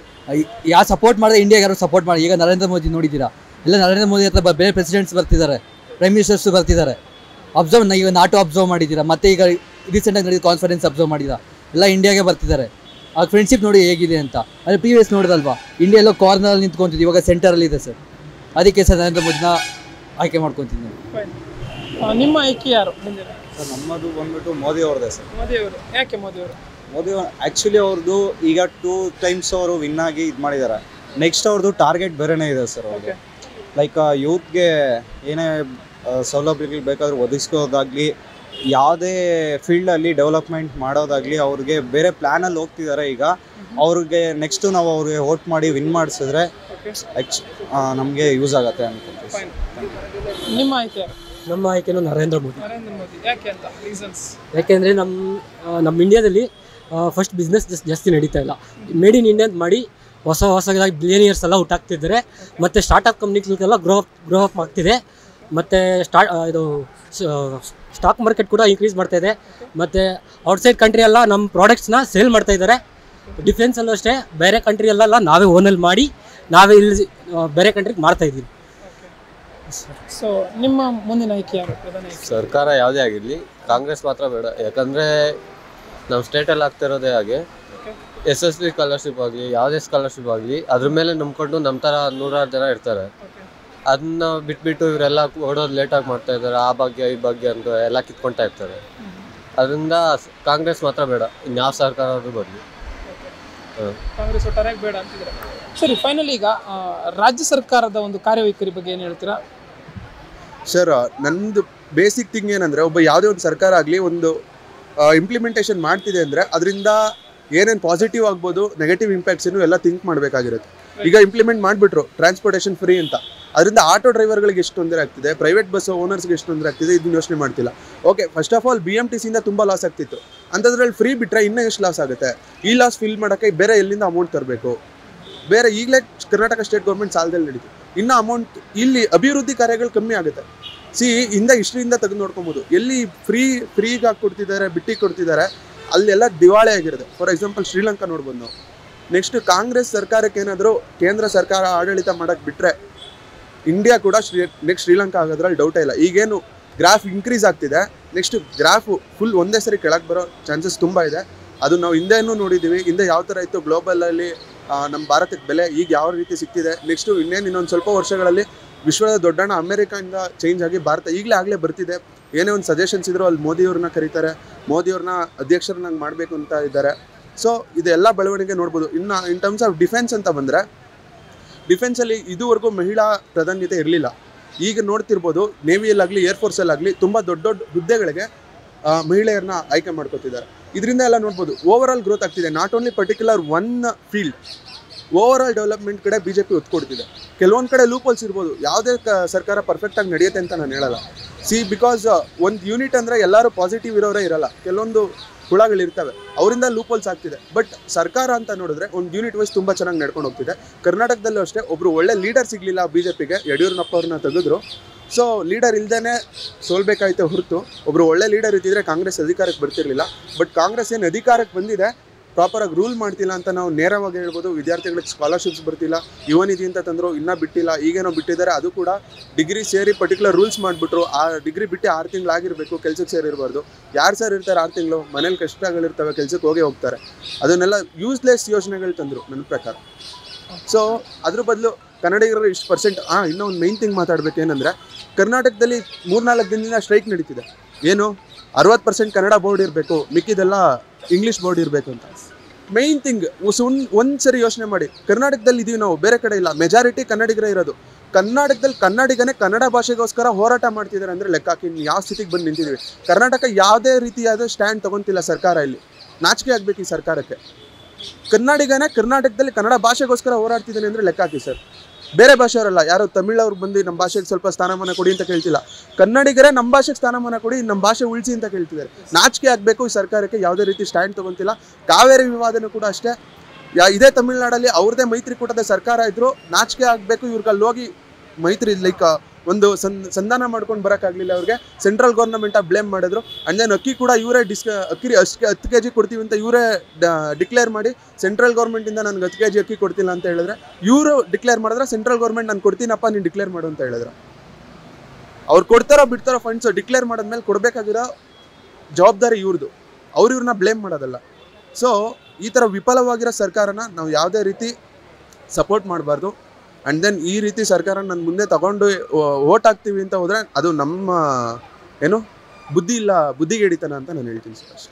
ಯಾವ ಸಪೋರ್ಟ್ ಮಾಡಿದ್ರೆ ಇಂಡಿಯಾಗೆ ಯಾರು ಸಪೋರ್ಟ್ ಮಾಡಿ. ಈಗ ನರೇಂದ್ರ ಮೋದಿ ನೋಡಿದ್ದೀರಾ, ಎಲ್ಲ ನರೇಂದ್ರ ಮೋದಿ ಹತ್ರ ಬೇರೆ ಪ್ರೆಸಿಡೆಂಟ್ಸ್ ಬರ್ತಿದ್ದಾರೆ, ಪ್ರೈಮ್ ಮಿನಿಸ್ಟರ್ಸು ಬರ್ತಿದ್ದಾರೆ. ಅಬ್ಸರ್ವ್ ಈಗ ನಾಟೋ ಅಬ್ಸರ್ವ್ ಮಾಡಿದ್ದೀರಾ, ಮತ್ತು ಈಗ ರೀಸೆಂಟಾಗಿ ನಡೆದ ಕಾನ್ಫರೆನ್ಸ್ ಅಬ್ಸರ್ವ್ ಮಾಡಿದ್ದೀರಾ, ಎಲ್ಲ ಇಂಡಿಯಾಗೆ ಬರ್ತಿದ್ದಾರೆ. ಆ ಫ್ರೆಂಡ್ಶಿಪ್ ನೋಡಿ ಹೇಗಿದೆ ಅಂತ. ಅಲ್ಲಿ ಪ್ರೀವಿಯಸ್ ನೋಡಿದಲ್ವಾ, ಇಂಡಿಯಾ ಎಲ್ಲೋ ಕಾರ್ನರಲ್ಲಿ ನಿಂತ್ಕೊತಿದ್ದು, ಇವಾಗ ಸೆಂಟರಲ್ಲಿ ಇದೆ ಸರ್. ಅದಕ್ಕೆ ಸರ್ ನರೇಂದ್ರ ಮೋದಿನ ಆಯ್ಕೆ ಮಾಡ್ಕೊತೀನಿ. ನಿಮ್ಮ ಆಯ್ಕೆ ಯಾರು? ಸರ್ ನಮ್ಮದು ಬಂದ್ಬಿಟ್ಟು ಮೋದಿ ಅವ್ರದ್ದೇ ಸರ್. ಮೋದಿ ಅವರು. ಯಾಕೆ ಮೋದಿ ಅವರು? ಮೋದಿ ಆ್ಯಕ್ಚುಲಿ ಅವ್ರದ್ದು ಈಗ ಟೂ ಟೈಮ್ಸ್ ಅವರು ವಿನ್ ಆಗಿ ಇದು ಮಾಡಿದ್ದಾರೆ. ನೆಕ್ಸ್ಟ್ ಅವ್ರದ್ದು ಟಾರ್ಗೆಟ್ ಬೇರೆನೇ ಇದೆ ಸರ್. ಅವ್ರಿಗೆ ಲೈಕ್ ಯೂತ್ಗೆ ಏನೇ ಸೌಲಭ್ಯಗಳು ಬೇಕಾದರೂ ಒದಗಿಸ್ಕೋದಾಗಲಿ, ಯಾವುದೇ ಫೀಲ್ಡಲ್ಲಿ ಡೆವಲಪ್ಮೆಂಟ್ ಮಾಡೋದಾಗಲಿ, ಅವ್ರಿಗೆ ಬೇರೆ ಪ್ಲ್ಯಾನಲ್ಲಿ ಹೋಗ್ತಿದ್ದಾರೆ. ಈಗ ಅವ್ರಿಗೆ ನೆಕ್ಸ್ಟು ನಾವು ಅವ್ರಿಗೆ ವೋಟ್ ಮಾಡಿ ವಿನ್ ಮಾಡಿಸಿದ್ರೆ ಆ್ಯಕ್ಚು ನಮಗೆ ಯೂಸ್ ಆಗುತ್ತೆ ಅನ್ಕೊಳ್ತೀವಿ. ನಿಮ್ಮ ಆಯ್ಕೆ? ನಮ್ಮ ಆಯ್ಕೆನೂ ನರೇಂದ್ರ ಮೋದಿ. ನರೇಂದ್ರ ಮೋದಿ. ಯಾಕೆ ಅಂತ ರೀಸನ್ಸ್? ಯಾಕೆಂದರೆ ನಮ್ಮ ನಮ್ಮ ಇಂಡಿಯಾದಲ್ಲಿ ಫಸ್ಟ್ ಬಿಸ್ನೆಸ್ ಜಾಸ್ತಿ ನಡೀತಾ ಇಲ್ಲ. ಮೇಡ್ ಇನ್ ಇಂಡಿಯಾ ಮಾಡಿ ಹೊಸ ಹೊಸದಾಗಿ ಬಿಲಿಯನಿಯರ್ಸ್ ಎಲ್ಲ ಹುಟ್ಟಾಗ್ತಿದ್ದಾರೆ. ಮತ್ತು ಸ್ಟಾರ್ಟಪ್ ಕಂಪ್ನಿಗಳಿಗೆಲ್ಲ ಗ್ರೋ ಅಪ್ ಗ್ರೋ ಅಪ್ ಆಗ್ತಿದೆ. ಮತ್ತು ಸ್ಟಾರ್ಟ್ ಇದು ಸ್ಟಾಕ್ ಮಾರ್ಕೆಟ್ ಕೂಡ ಇನ್ಕ್ರೀಸ್ ಮಾಡ್ತಾಯಿದೆ. ಮತ್ತು ಔಟ್ಸೈಡ್ ಕಂಟ್ರಿ ಎಲ್ಲ ನಮ್ಮ ಪ್ರಾಡಕ್ಟ್ಸ್ನ ಸೇಲ್ ಮಾಡ್ತಾಯಿದ್ದಾರೆ. ಡಿಫೆನ್ಸಲ್ಲೂ ಅಷ್ಟೇ, ಬೇರೆ ಕಂಟ್ರಿ ಎಲ್ಲ ನಾವೇ ಓನಲ್ಲಿ ಮಾಡಿ ನಾವೇ ಇಲ್ಲಿ ಬೇರೆ ಕಂಟ್ರಿಗೆ ಮಾಡ್ತಾಯಿದ್ದೀವಿ. ಸೊ ನಿಮ್ಮ ಮುಂದಿನ ಆಯ್ಕೆ ಯಾರು? ಸರ್ಕಾರ ಯಾವುದೇ ಆಗಿರಲಿ, ಕಾಂಗ್ರೆಸ್ ಮಾತ್ರ ಬೇಡ. ಯಾಕಂದರೆ ನಮ್ಮ ಸ್ಟೇಟಲ್ಲಿ ಆಗ್ತಿರೋದೇ ಹಾಗೆ. ಎಸ್ ಎಸ್ ಬಿ ಸ್ಕಾಲರ್ಶಿಪ್ ಆಗಲಿ, ಯಾವುದೇ ಸ್ಕಾಲರ್ಶಿಪ್ ಆಗಲಿ, ಅದ್ರ ಮೇಲೆ ನಂಬ್ಕೊಂಡು ನಮ್ಮ ಥರ ನೂರಾರು ಜನ ಇರ್ತಾರೆ. ಅದನ್ನ ಬಿಟ್ಬಿಟ್ಟು ಇವರೆಲ್ಲ ಓಡೋದು ಲೇಟಾಗಿ ಮಾಡ್ತಾ ಇದ್ದಾರೆ. ಆ ಭಾಗ್ಯ ಈ ಭಾಗ್ಯ ಅಂತ ಎಲ್ಲ ಕಿತ್ಕೊಳ್ತಾ ಇರ್ತಾರೆ. ಅದರಿಂದ ಕಾಂಗ್ರೆಸ್ ಮಾತ್ರ ಬೇಡ, ಇನ್ಯಾವ ಸರ್ಕಾರ ಆದರೂ ಬರಲಿ. ಕಾಂಗ್ರೆಸ್ ಒಟ್ಟಾರೆಯಾಗಿ ಬೇಡ ಅಂತಿದ್ದಾರೆ. ಸರಿ, ಫೈನಲ್ ಈಗ ರಾಜ್ಯ ಸರ್ಕಾರದ ಒಂದು ಕಾರ್ಯವೈಖರಿ ಬಗ್ಗೆ ಏನು ಹೇಳ್ತೀರಾ? ಸರ್, ನಂದು ಬೇಸಿಕ್ ಥಿಂಗ್ ಏನಂದರೆ, ಒಬ್ಬ ಯಾವುದೇ ಒಂದು ಸರ್ಕಾರ ಆಗಲಿ ಒಂದು ಇಂಪ್ಲಿಮೆಂಟೇಷನ್ ಮಾಡ್ತಿದೆ ಅಂದರೆ ಅದರಿಂದ ಏನೇನು ಪಾಸಿಟಿವ್ ಆಗ್ಬೋದು, ನೆಗೆಟಿವ್ ಇಂಪ್ಯಾಕ್ಟ್ಸನ್ನು ಎಲ್ಲ ಥಿಂಕ್ ಮಾಡಬೇಕಾಗಿರುತ್ತೆ. ಈಗ ಇಂಪ್ಲಿಮೆಂಟ್ ಮಾಡಿಬಿಟ್ರು ಟ್ರಾನ್ಸ್ಪೋರ್ಟೇಷನ್ ಫ್ರೀ ಅಂತ, ಅದರಿಂದ ಆಟೋ ಡ್ರೈವರ್ಗಳಿಗೆ ಎಷ್ಟು ತೊಂದರೆ ಆಗ್ತಿದೆ, ಪ್ರೈವೇಟ್ ಬಸ್ ಓನರ್ಸ್ಗೆ ಎಷ್ಟು ತೊಂದರೆ ಆಗ್ತಿದೆ, ಇದನ್ನು ಯೋಚನೆ ಮಾಡ್ತಿಲ್ಲ. Okay, first of all B M T ಸಿಯಿಂದ ತುಂಬ ಲಾಸ್ ಆಗ್ತಿತ್ತು. ಅಂಥದ್ರಲ್ಲಿ ಫ್ರೀ ಬಿಟ್ಟರೆ ಇನ್ನೂ ಎಷ್ಟು ಲಾಸ್ ಆಗುತ್ತೆ. ಈ ಲಾಸ್ ಫಿಲ್ ಮಾಡೋಕ್ಕೆ ಬೇರೆ ಎಲ್ಲಿಂದ ಅಮೌಂಟ್ ತರಬೇಕು? ಬೇರೆ ಈಗಲೇ ಕರ್ನಾಟಕ ಸ್ಟೇಟ್ ಗೌರ್ಮೆಂಟ್ ಸಾಲದಲ್ಲಿ ನಡೀತು. ಇನ್ನೂ ಅಮೌಂಟ್ ಇಲ್ಲಿ ಅಭಿವೃದ್ಧಿ ಕಾರ್ಯಗಳು ಕಮ್ಮಿ ಆಗುತ್ತೆ. ಸಿ ಇಂದ ಹಿಸ್ಟ್ರಿಯಿಂದ ತೆಗೆದು ನೋಡ್ಕೊಬೋದು. ಎಲ್ಲಿ ಫ್ರೀ ಫ್ರೀಗಾಗಿ ಕೊಡ್ತಿದ್ದಾರೆ, ಬಿಟ್ಟಿಗೆ ಕೊಡ್ತಿದ್ದಾರೆ, ಅಲ್ಲೆಲ್ಲ ದಿವಾಳಿ ಆಗಿರುತ್ತೆ. ಫಾರ್ ಎಕ್ಸಾಂಪಲ್ ಶ್ರೀಲಂಕಾ ನೋಡ್ಬೋದು ನಾವು. ನೆಕ್ಸ್ಟ್ ಕಾಂಗ್ರೆಸ್ ಸರ್ಕಾರಕ್ಕೆ ಏನಾದರೂ ಕೇಂದ್ರ ಸರ್ಕಾರ ಆಡಳಿತ ಮಾಡೋಕ್ಕೆ ಬಿಟ್ಟರೆ ಇಂಡಿಯಾ ಕೂಡ ಶ್ರೀ ನೆಕ್ಸ್ಟ್ ಶ್ರೀಲಂಕಾ ಆಗೋದ್ರಲ್ಲಿ ಡೌಟೇ ಇಲ್ಲ. ಈಗೇನು ಗ್ರಾಫ್ ಇನ್ಕ್ರೀಸ್ ಆಗ್ತಿದೆ. ನೆಕ್ಸ್ಟ್ ಗ್ರಾಫ್ ಫುಲ್ ಒಂದೇ ಸರಿ ಕೆಳಗೆ ಬರೋ ಚಾನ್ಸಸ್ ತುಂಬ ಇದೆ. ಅದು ನಾವು ಹಿಂದೆನೂ ನೋಡಿದ್ದೀವಿ. ಹಿಂದೆ ಯಾವ ಥರ ಇತ್ತು ಗ್ಲೋಬಲಲ್ಲಿ ನಮ್ಮ ಭಾರತಕ್ಕೆ ಬೆಲೆ, ಈಗ ಯಾವ ರೀತಿ ಸಿಗ್ತಿದೆ. ನೆಕ್ಸ್ಟು ಇನ್ನೇನು ಇನ್ನೊಂದು ಸ್ವಲ್ಪ ವರ್ಷಗಳಲ್ಲಿ ವಿಶ್ವದ ದೊಡ್ಡಣ್ಣ ಅಮೆರಿಕಾಯಿಂದ ಚೇಂಜ್ ಆಗಿ ಭಾರತ ಈಗಲೇ ಆಗಲೇ ಬರ್ತಿದೆ. ಏನೇ ಒಂದು ಸಜೆಷನ್ಸ್ ಇದ್ರೂ ಅಲ್ಲಿ ಮೋದಿಯವ್ರನ್ನ ಕರೀತಾರೆ, ಮೋದಿಯವ್ರನ್ನ ಅಧ್ಯಕ್ಷರನ್ನಾಗಿ ಮಾಡಬೇಕು ಅಂತ ಇದ್ದಾರೆ. ಸೊ ಇದೆಲ್ಲ ಬೆಳವಣಿಗೆ ನೋಡ್ಬೋದು. ಇನ್ನು ಇನ್ ಟರ್ಮ್ಸ್ ಆಫ್ ಡಿಫೆನ್ಸ್ ಅಂತ ಬಂದರೆ, ಡಿಫೆನ್ಸಲ್ಲಿ ಇದುವರೆಗೂ ಮಹಿಳಾ ಪ್ರಾಧಾನ್ಯತೆ ಇರಲಿಲ್ಲ. ಈಗ ನೋಡ್ತಿರ್ಬೋದು ನೇವಿಯಲ್ಲಾಗಲಿ ಏರ್ಫೋರ್ಸಲ್ಲಾಗಲಿ ತುಂಬ ದೊಡ್ಡ ದೊಡ್ಡ ಹುದ್ದೆಗಳಿಗೆ ಮಹಿಳೆಯರನ್ನ ಆಯ್ಕೆ ಮಾಡ್ಕೊತಿದ್ದಾರೆ. ಇದರಿಂದ ಎಲ್ಲ ನೋಡ್ಬೋದು ಓವರ್ ಆಲ್ ಗ್ರೋತ್ ಆಗ್ತಿದೆ. Not only particular one field, overall development ಕಡೆ ಬಿ ಜೆ ಪಿ ಒತ್ತು ಕೊಡ್ತಿದೆ. ಕೆಲವೊಂದು ಕಡೆ ಲೂಪೋಲ್ಸ್ ಇರ್ಬೋದು, ಯಾವುದೇ ಕ ಸರ್ಕಾರ ಪರ್ಫೆಕ್ಟಾಗಿ ನಡೆಯುತ್ತೆ ಅಂತ ನಾನು ಹೇಳಲ್ಲ. ಸಿ ಬಿಕಾಸ್ ಒಂದು ಯೂನಿಟ್ ಅಂದರೆ ಎಲ್ಲರೂ ಪಾಸಿಟಿವ್ ಇರೋರೇ ಇರಲ್ಲ, ಕೆಲವೊಂದು ಹುಳಗಳಿರ್ತವೆ, ಅವರಿಂದ ಲೂಪೋಲ್ಸ್ ಆಗ್ತಿದೆ. ಬಟ್ ಸರ್ಕಾರ ಅಂತ ನೋಡಿದ್ರೆ ಒಂದು ಯೂನಿಟ್ ವೈಸ್ ತುಂಬ ಚೆನ್ನಾಗಿ ನಡ್ಕೊಂಡು ಹೋಗ್ತಿದೆ. ಕರ್ನಾಟಕದಲ್ಲೂ ಅಷ್ಟೇ ಒಬ್ಬರು ಒಳ್ಳೆ ಲೀಡರ್ ಸಿಗಲಿಲ್ಲ ಬಿ ಜೆ ಪಿಗೆ, ಯಡಿಯೂರಪ್ಪ ಅವ್ರನ್ನ ತೆಗೆದ್ರು. ಸೊ ಲೀಡರ್ ಇಲ್ದೇ ಸೋಲ್ಬೇಕಾಯ್ತು ಹೊರತು ಒಬ್ಬರು ಒಳ್ಳೆ ಲೀಡರ್ ಇದ್ದಿದ್ರೆ ಕಾಂಗ್ರೆಸ್ ಅಧಿಕಾರಕ್ಕೆ ಬರ್ತಿರಲಿಲ್ಲ. ಬಟ್ ಕಾಂಗ್ರೆಸ್ ಏನು ಅಧಿಕಾರಕ್ಕೆ ಬಂದಿದೆ, ಪ್ರಾಪರಾಗಿ ರೂಲ್ ಮಾಡ್ತಿಲ್ಲ ಅಂತ ನಾವು ನೇರವಾಗಿ ಹೇಳ್ಬೋದು. ವಿದ್ಯಾರ್ಥಿಗಳಿಗೆ ಸ್ಕಾಲರ್ಶಿಪ್ಸ್ ಬರ್ತಿಲ್ಲ, ಯುವ ನಿಧಿ ಅಂತ ತಂದರು, ಇನ್ನೂ ಬಿಟ್ಟಿಲ್ಲ. ಈಗೇನೋ ಬಿಟ್ಟಿದ್ದಾರೆ, ಅದು ಕೂಡ ಡಿಗ್ರಿ ಸೇರಿ ಪರ್ಟಿಕ್ಯುಲರ್ ರೂಲ್ಸ್ ಮಾಡಿಬಿಟ್ರು. ಆ ಡಿಗ್ರಿ ಬಿಟ್ಟು ಆರು ತಿಂಗಳು ಆಗಿರಬೇಕು, ಕೆಲ್ಸಕ್ಕೆ ಸೇರಿರಬಾರ್ದು. ಯಾರು ಸರ್ ಇರ್ತಾರೆ ಆರು ತಿಂಗಳು, ಮನೇಲಿ ಕಷ್ಟಗಳಿರ್ತವೆ, ಕೆಲ್ಸಕ್ಕೆ ಹೋಗೇ ಹೋಗ್ತಾರೆ. ಅದನ್ನೆಲ್ಲ ಯೂಸ್ಲೆಸ್ ಯೋಜನೆಗಳು ತಂದರು ನನ್ನ ಪ್ರಕಾರ. ಸೊ ಅದ್ರ ಬದಲು ಕನ್ನಡಿಗರು ಇಷ್ಟು ಪರ್ಸೆಂಟ್ ಹಾಂ ಇನ್ನೂ ಒಂದು ಮೈನ್ ಥಿಂಗ್ ಮಾತಾಡಬೇಕು. ಏನಂದರೆ ಕರ್ನಾಟಕದಲ್ಲಿ ಮೂರ್ನಾಲ್ಕು ದಿನದಿಂದ ಸ್ಟ್ರೈಕ್ ನಡೀತಿದೆ. ಏನು ಅರವತ್ತು ಪರ್ಸೆಂಟ್ ಕನ್ನಡ ಬೋರ್ಡ್ ಇರಬೇಕು, ಮಿಕ್ಕಿದೆಲ್ಲ ಇಂಗ್ಲೀಷ್ ಬೋರ್ಡ್ ಇರಬೇಕು ಅಂತ. ಮೈನ್ ಥಿಂಗ್ ಸುನ್ ಒಂದು ಸರಿ ಯೋಚನೆ ಮಾಡಿ, ಕರ್ನಾಟಕದಲ್ಲಿ ಇದೀವಿ ನಾವು, ಬೇರೆ ಕಡೆ ಇಲ್ಲ, ಮೆಜಾರಿಟಿ ಕನ್ನಡಿಗರೇ ಇರೋದು. ಕರ್ನಾಟಕದಲ್ಲಿ ಕನ್ನಡಿಗನೇ ಕನ್ನಡ ಭಾಷೆಗೋಸ್ಕರ ಹೋರಾಟ ಮಾಡ್ತಿದ್ದಾರೆ ಅಂದರೆ ಲೆಕ್ಕ ಹಾಕಿ ಯಾವ ಸ್ಥಿತಿಗೆ ಬಂದು ನಿಂತಿದ್ದೀವಿ. ಕರ್ನಾಟಕ ಯಾವುದೇ ರೀತಿಯಾದ ಸ್ಟ್ಯಾಂಡ್ ತೊಗೊತಿಲ್ಲ ಸರ್ಕಾರ. ಇಲ್ಲಿ ನಾಚಿಕೆ ಆಗಬೇಕು ಈ ಸರ್ಕಾರಕ್ಕೆ. ಕನ್ನಡಿಗನೇ ಕರ್ನಾಟಕದಲ್ಲಿ ಕನ್ನಡ ಭಾಷೆಗೋಸ್ಕರ ಹೋರಾಡ್ತಿದ್ದಾನೆ ಅಂದರೆ ಲೆಕ್ಕ ಹಾಕಿ ಸರ್. ಬೇರೆ ಭಾಷೆಯವರಲ್ಲ, ಯಾರೋ ತಮಿಳವ್ರು ಬಂದು ನಮ್ಮ ಭಾಷೆಗೆ ಸ್ವಲ್ಪ ಸ್ಥಾನಮಾನ ಕೊಡಿ ಅಂತ ಕೇಳ್ತಿಲ್ಲ. ಕನ್ನಡಿಗರೇ ನಮ್ಮ ಭಾಷೆಗೆ ಸ್ಥಾನಮಾನ ಕೊಡಿ, ನಮ್ಮ ಭಾಷೆ ಉಳಿಸಿ ಅಂತ ಕೇಳ್ತಿದ್ದಾರೆ. ನಾಚಿಕೆ ಆಗಬೇಕು ಈ ಸರ್ಕಾರಕ್ಕೆ. ಯಾವುದೇ ರೀತಿ ಸ್ಟ್ಯಾಂಡ್ ತೊಗೊತಿಲ್ಲ. ಕಾವೇರಿ ವಿವಾದನೂ ಕೂಡ ಅಷ್ಟೇ. ಯಾ ಇದೇ ತಮಿಳ್ನಾಡಲ್ಲಿ ಅವ್ರದ್ದೇ ಮೈತ್ರಿಕೂಟದ ಸರ್ಕಾರ ಇದ್ದರು, ನಾಚಿಕೆ ಆಗಬೇಕು. ಇವ್ರಿಗೆ ಅಲ್ಲಿ ಹೋಗಿ ಮೈತ್ರಿ ಲೈಕ್ ಒಂದು ಸಂ ಸಂಧಾನ ಮಾಡ್ಕೊಂಡು ಬರೋಕ್ಕಾಗಲಿಲ್ಲ ಅವ್ರಿಗೆ. ಸೆಂಟ್ರಲ್ ಗೌರ್ಮೆಂಟ ಬ್ಲೇಮ್ ಮಾಡಿದ್ರು. ಆ್ಯಂಡ್ ದೆನ್ ಅಕ್ಕಿ ಕೂಡ ಇವರೇ ಡಿಸ್ ಅಕ್ಕಿ ಅಷ್ಟು ಹತ್ತು ಕೆ ಜಿ ಕೊಡ್ತೀವಿ ಅಂತ ಇವರೇ ಡಿಕ್ಲೇರ್ ಮಾಡಿ, ಸೆಂಟ್ರಲ್ ಗೌರ್ಮೆಂಟಿಂದ ನನಗೆ ಹತ್ತು ಕೆ ಜಿ ಅಕ್ಕಿ ಕೊಡ್ತಿಲ್ಲ ಅಂತ ಹೇಳಿದ್ರೆ, ಇವರು ಡಿಕ್ಲೇರ್ ಮಾಡಿದ್ರೆ ಸೆಂಟ್ರಲ್ ಗೌರ್ಮೆಂಟ್ ನಾನು ಕೊಡ್ತೀನಪ್ಪ ನೀನು ಡಿಕ್ಲೇರ್ ಮಾಡು ಅಂತ ಹೇಳಿದ್ರು. ಅವ್ರು ಕೊಡ್ತಾರೋ ಬಿಡ್ತಾರೋ ಫಂಡ್ಸು, ಡಿಕ್ಲೇರ್ ಮಾಡಿದ್ಮೇಲೆ ಕೊಡಬೇಕಾಗಿರೋ ಜವಾಬ್ದಾರಿ ಇವ್ರದ್ದು, ಅವ್ರು ಇವ್ರನ್ನ ಬ್ಲೇಮ್ ಮಾಡೋದಲ್ಲ. ಸೊ ಈ ಥರ ವಿಫಲವಾಗಿರೋ ಸರ್ಕಾರನ ನಾವು ಯಾವುದೇ ರೀತಿ ಸಪೋರ್ಟ್ ಮಾಡಬಾರ್ದು. ಆ್ಯಂಡ್ ದೆನ್ ಈ ರೀತಿ ಸರ್ಕಾರ ನನ್ನ ಮುಂದೆ ತಗೊಂಡು ಓಟ್ ಹಾಕ್ತೀವಿ ಅಂತ ಹೋದರೆ ಅದು ನಮ್ಮ ಏನು ಬುದ್ಧಿ ಇಲ್ಲ, ಬುದ್ಧಿಗೆ ಹಿಡಿತಾನ ಅಂತ ನಾನು ಹೇಳ್ತೀನಿ ಸರ್ ಅಷ್ಟೇ.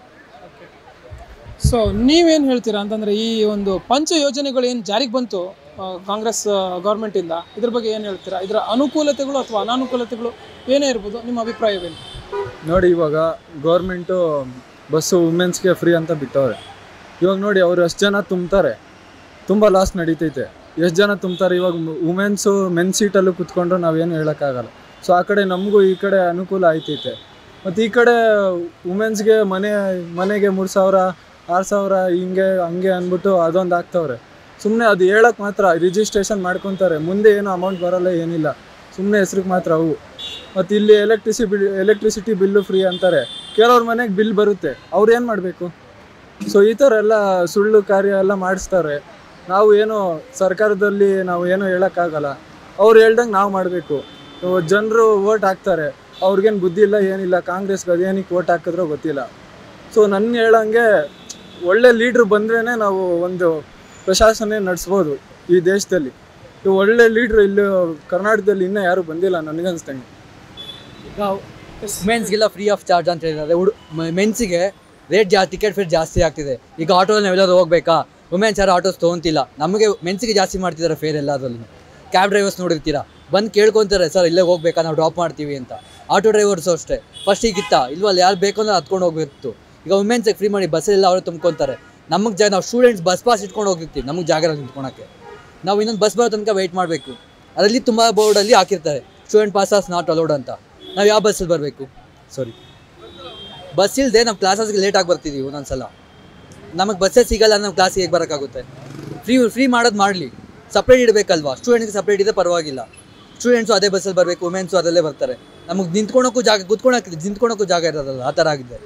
ಸೊ ನೀವೇನು ಹೇಳ್ತೀರಾ ಅಂತಂದರೆ, ಈ ಒಂದು ಪಂಚ ಯೋಜನೆಗಳು ಏನು ಜಾರಿಗೆ ಬಂತು ಕಾಂಗ್ರೆಸ್ ಗೌರ್ಮೆಂಟಿಂದ, ಇದ್ರ ಬಗ್ಗೆ ಏನು ಹೇಳ್ತೀರಾ? ಇದರ ಅನುಕೂಲತೆಗಳು ಅಥವಾ ಅನಾನುಕೂಲತೆಗಳು ಏನೇ ಇರ್ಬೋದು, ನಿಮ್ಮ ಅಭಿಪ್ರಾಯವೇನು? ನೋಡಿ, ಇವಾಗ ಗೌರ್ಮೆಂಟು ಬಸ್ಸು ವುಮೆನ್ಸ್ಗೆ ಫ್ರೀ ಅಂತ ಬಿಟ್ಟವ್ರೆ. ಇವಾಗ ನೋಡಿ ಅವ್ರು ಎಷ್ಟು ಜನ ತುಂಬ್ತಾರೆ, ತುಂಬ ಲಾಸ್ ನಡೀತೈತೆ. ಎಷ್ಟು ಜನ ತುಂಬ್ತಾರೆ. ಇವಾಗ ವುಮೆನ್ಸು ಮೆನ್ ಸೀಟಲ್ಲೂ ಕುತ್ಕೊಂಡ್ರು ನಾವೇನು ಹೇಳೋಕ್ಕಾಗಲ್ಲ. ಸೊ ಆ ಕಡೆ ನಮಗೂ ಈ ಕಡೆ ಅನುಕೂಲ ಆಯ್ತೈತೆ. ಮತ್ತು ಈ ಕಡೆ ವುಮೆನ್ಸ್ಗೆ ಮನೆ ಮನೆಗೆ ಮೂರು ಸಾವಿರ ಆರು ಸಾವಿರ ಹಿಂಗೆ ಹಂಗೆ ಅಂದ್ಬಿಟ್ಟು ಅದೊಂದು ಹಾಕ್ತವ್ರೆ. ಸುಮ್ಮನೆ ಅದು ಹೇಳೋಕ್ಕೆ ಮಾತ್ರ ರಿಜಿಸ್ಟ್ರೇಷನ್ ಮಾಡ್ಕೊತಾರೆ, ಮುಂದೆ ಏನು ಅಮೌಂಟ್ ಬರೋಲ್ಲ, ಏನಿಲ್ಲ, ಸುಮ್ಮನೆ ಹೆಸ್ರಿಗೆ ಮಾತ್ರ ಅವು. ಮತ್ತು ಇಲ್ಲಿ electricity bill electricity bill free ಅಂತಾರೆ. ಕೆಲವ್ರ ಮನೆಗೆ ಬಿಲ್ ಬರುತ್ತೆ, ಅವ್ರು ಏನು ಮಾಡಬೇಕು? ಸೊ ಈ ಥರ ಎಲ್ಲ ಸುಳ್ಳು ಕಾರ್ಯ ಎಲ್ಲ ಮಾಡಿಸ್ತಾರೆ. ನಾವು ಏನು ಸರ್ಕಾರದಲ್ಲಿ ನಾವು ಏನೂ ಹೇಳೋಕ್ಕಾಗಲ್ಲ. ಅವ್ರು ಹೇಳ್ದಂಗೆ ನಾವು ಮಾಡಬೇಕು. ಜನರು ವೋಟ್ ಹಾಕ್ತಾರೆ, ಅವ್ರಿಗೇನು ಬುದ್ಧಿ ಇಲ್ಲ, ಏನಿಲ್ಲ. ಕಾಂಗ್ರೆಸ್ಗೆ ಅದೇನಕ್ಕೆ ವೋಟ್ ಹಾಕಿದ್ರೋ ಗೊತ್ತಿಲ್ಲ. ಸೊ ನನ್ನ ಹೇಳಂಗೆ ಒಳ್ಳೆ ಲೀಡ್ರು ಬಂದ್ರೇ ನಾವು ಒಂದು ಪ್ರಶಾಸನೆ ನಡೆಸ್ಬೋದು ಈ ದೇಶದಲ್ಲಿ. ಒಳ್ಳೆ ಲೀಡ್ರು ಇಲ್ಲಿ ಕರ್ನಾಟಕದಲ್ಲಿ ಇನ್ನೂ ಯಾರೂ ಬಂದಿಲ್ಲ ನನಗನ್ಸ್ದಂಗೆ. ಈಗ ವುಮೆನ್ಸ್ಗೆಲ್ಲ ಫ್ರೀ ಆಫ್ ಚಾರ್ಜ್ ಅಂತ ಹೇಳಿದ್ದಾರೆ. ಹುಡು ಮೆನ್ಸಿಗೆ ರೇಟ್ ಜಾ ಟಿಕೆಟ್ ಫೇರ್ ಜಾಸ್ತಿ ಆಗ್ತಿದೆ. ಈಗ ಆಟೋದಲ್ಲಿ ನಾವೆಲ್ಲರೂ ಹೋಗ್ಬೇಕಾ, ವುಮೆನ್ಸ್ ಯಾರು ಆಟೋಸ್ ತೊಗೊತಿಲ್ಲ. ನಮಗೆ ಮೆನ್ಸಿಗೆ ಜಾಸ್ತಿ ಮಾಡ್ತಿದ್ದಾರೆ ಫೇರ್ ಎಲ್ಲದರಲ್ಲೂ. ಕ್ಯಾಬ್ ಡ್ರೈವರ್ಸ್ ನೋಡಿರ್ತೀರಾ, ಬಂದು ಕೇಳ್ಕೊತಾರೆ, ಸರ್ ಇಲ್ಲೇ ಹೋಗ್ಬೇಕಾ, ನಾವು ಡ್ರಾಪ್ ಮಾಡ್ತೀವಿ ಅಂತ. ಆಟೋ ಡ್ರೈವರ್ಸು ಅಷ್ಟೇ, ಫಸ್ಟ್ ಈಗಿತ್ತ ಇಲ್ವಲ್ಲ, ಯಾರು ಬೇಕು ಅಂದ್ರೆ ಹತ್ಕೊಂಡು ಹೋಗ್ಬೇಕಿತ್ತು. ಈಗ ವುಮೆನ್ಸಿಗೆ ಫ್ರೀ ಮಾಡಿ ಬಸ್ಸೆಲ್ಲ ಅವರೇ ತುಂಬ್ಕೊತಾರೆ. ನಮಗೆ ಜಾಗ, ನಾವು ಸ್ಟೂಡೆಂಟ್ಸ್ ಬಸ್ ಪಾಸ್ ಇಟ್ಕೊಂಡು ಹೋಗಿರ್ತೀವಿ, ನಮಗೆ ಜಾಗ ನಿಂತ್ಕೊಳಕ್ಕೆ. ನಾವು ಇನ್ನೊಂದು ಬಸ್ ಬರೋ ತನಕ ವೆಯ್ಟ್ ಮಾಡಬೇಕು. ಅದರಲ್ಲಿ ತುಂಬ ಬೋರ್ಡಲ್ಲಿ ಹಾಕಿರ್ತಾರೆ student pass as not allowed ಅಂತ. ನಾವು ಯಾವ ಬಸ್ಸಲ್ಲಿ ಬರಬೇಕು? ಸಾರಿ, ಬಸ್ ಇಲ್ಲದೆ ನಾವು ಕ್ಲಾಸಸ್ಗೆ ಲೇಟಾಗಿ ಬರ್ತಿದ್ದೀವಿ ಒಂದೊಂದು ಸಲ. ನಮಗೆ ಬಸ್ಸೇ ಸಿಗಲ್ಲ, ನಮ್ಮ ಕ್ಲಾಸಿಗೆ ಹೇಗೆ ಬರೋಕ್ಕಾಗುತ್ತೆ? ಫ್ರೀ ಫ್ರೀ ಮಾಡೋದು ಮಾಡಲಿ, ಸಪ್ರೇಟ್ ಇಡಬೇಕಲ್ವಾ? ಸ್ಟೂಡೆಂಟ್ಗೆ ಸಪ್ರೇಟ್ ಇದೆ ಪರವಾಗಿಲ್ಲ, ಸ್ಟೂಡೆಂಟ್ಸು ಅದೇ ಬಸ್ಸಲ್ಲಿ ಬರಬೇಕು, ವುಮೆನ್ಸು ಅದರಲ್ಲೇ ಬರ್ತಾರೆ. ನಮಗೆ ನಿಂತ್ಕೊಳಕ್ಕೂ ಜಾಗ, ಕೂತ್ಕೊಳಕ್ಕೆ ನಿಂತ್ಕೊಳಕ್ಕೂ ಜಾಗ ಇರೋದಲ್ಲ, ಆ ಥರ ಆಗಿದೆ.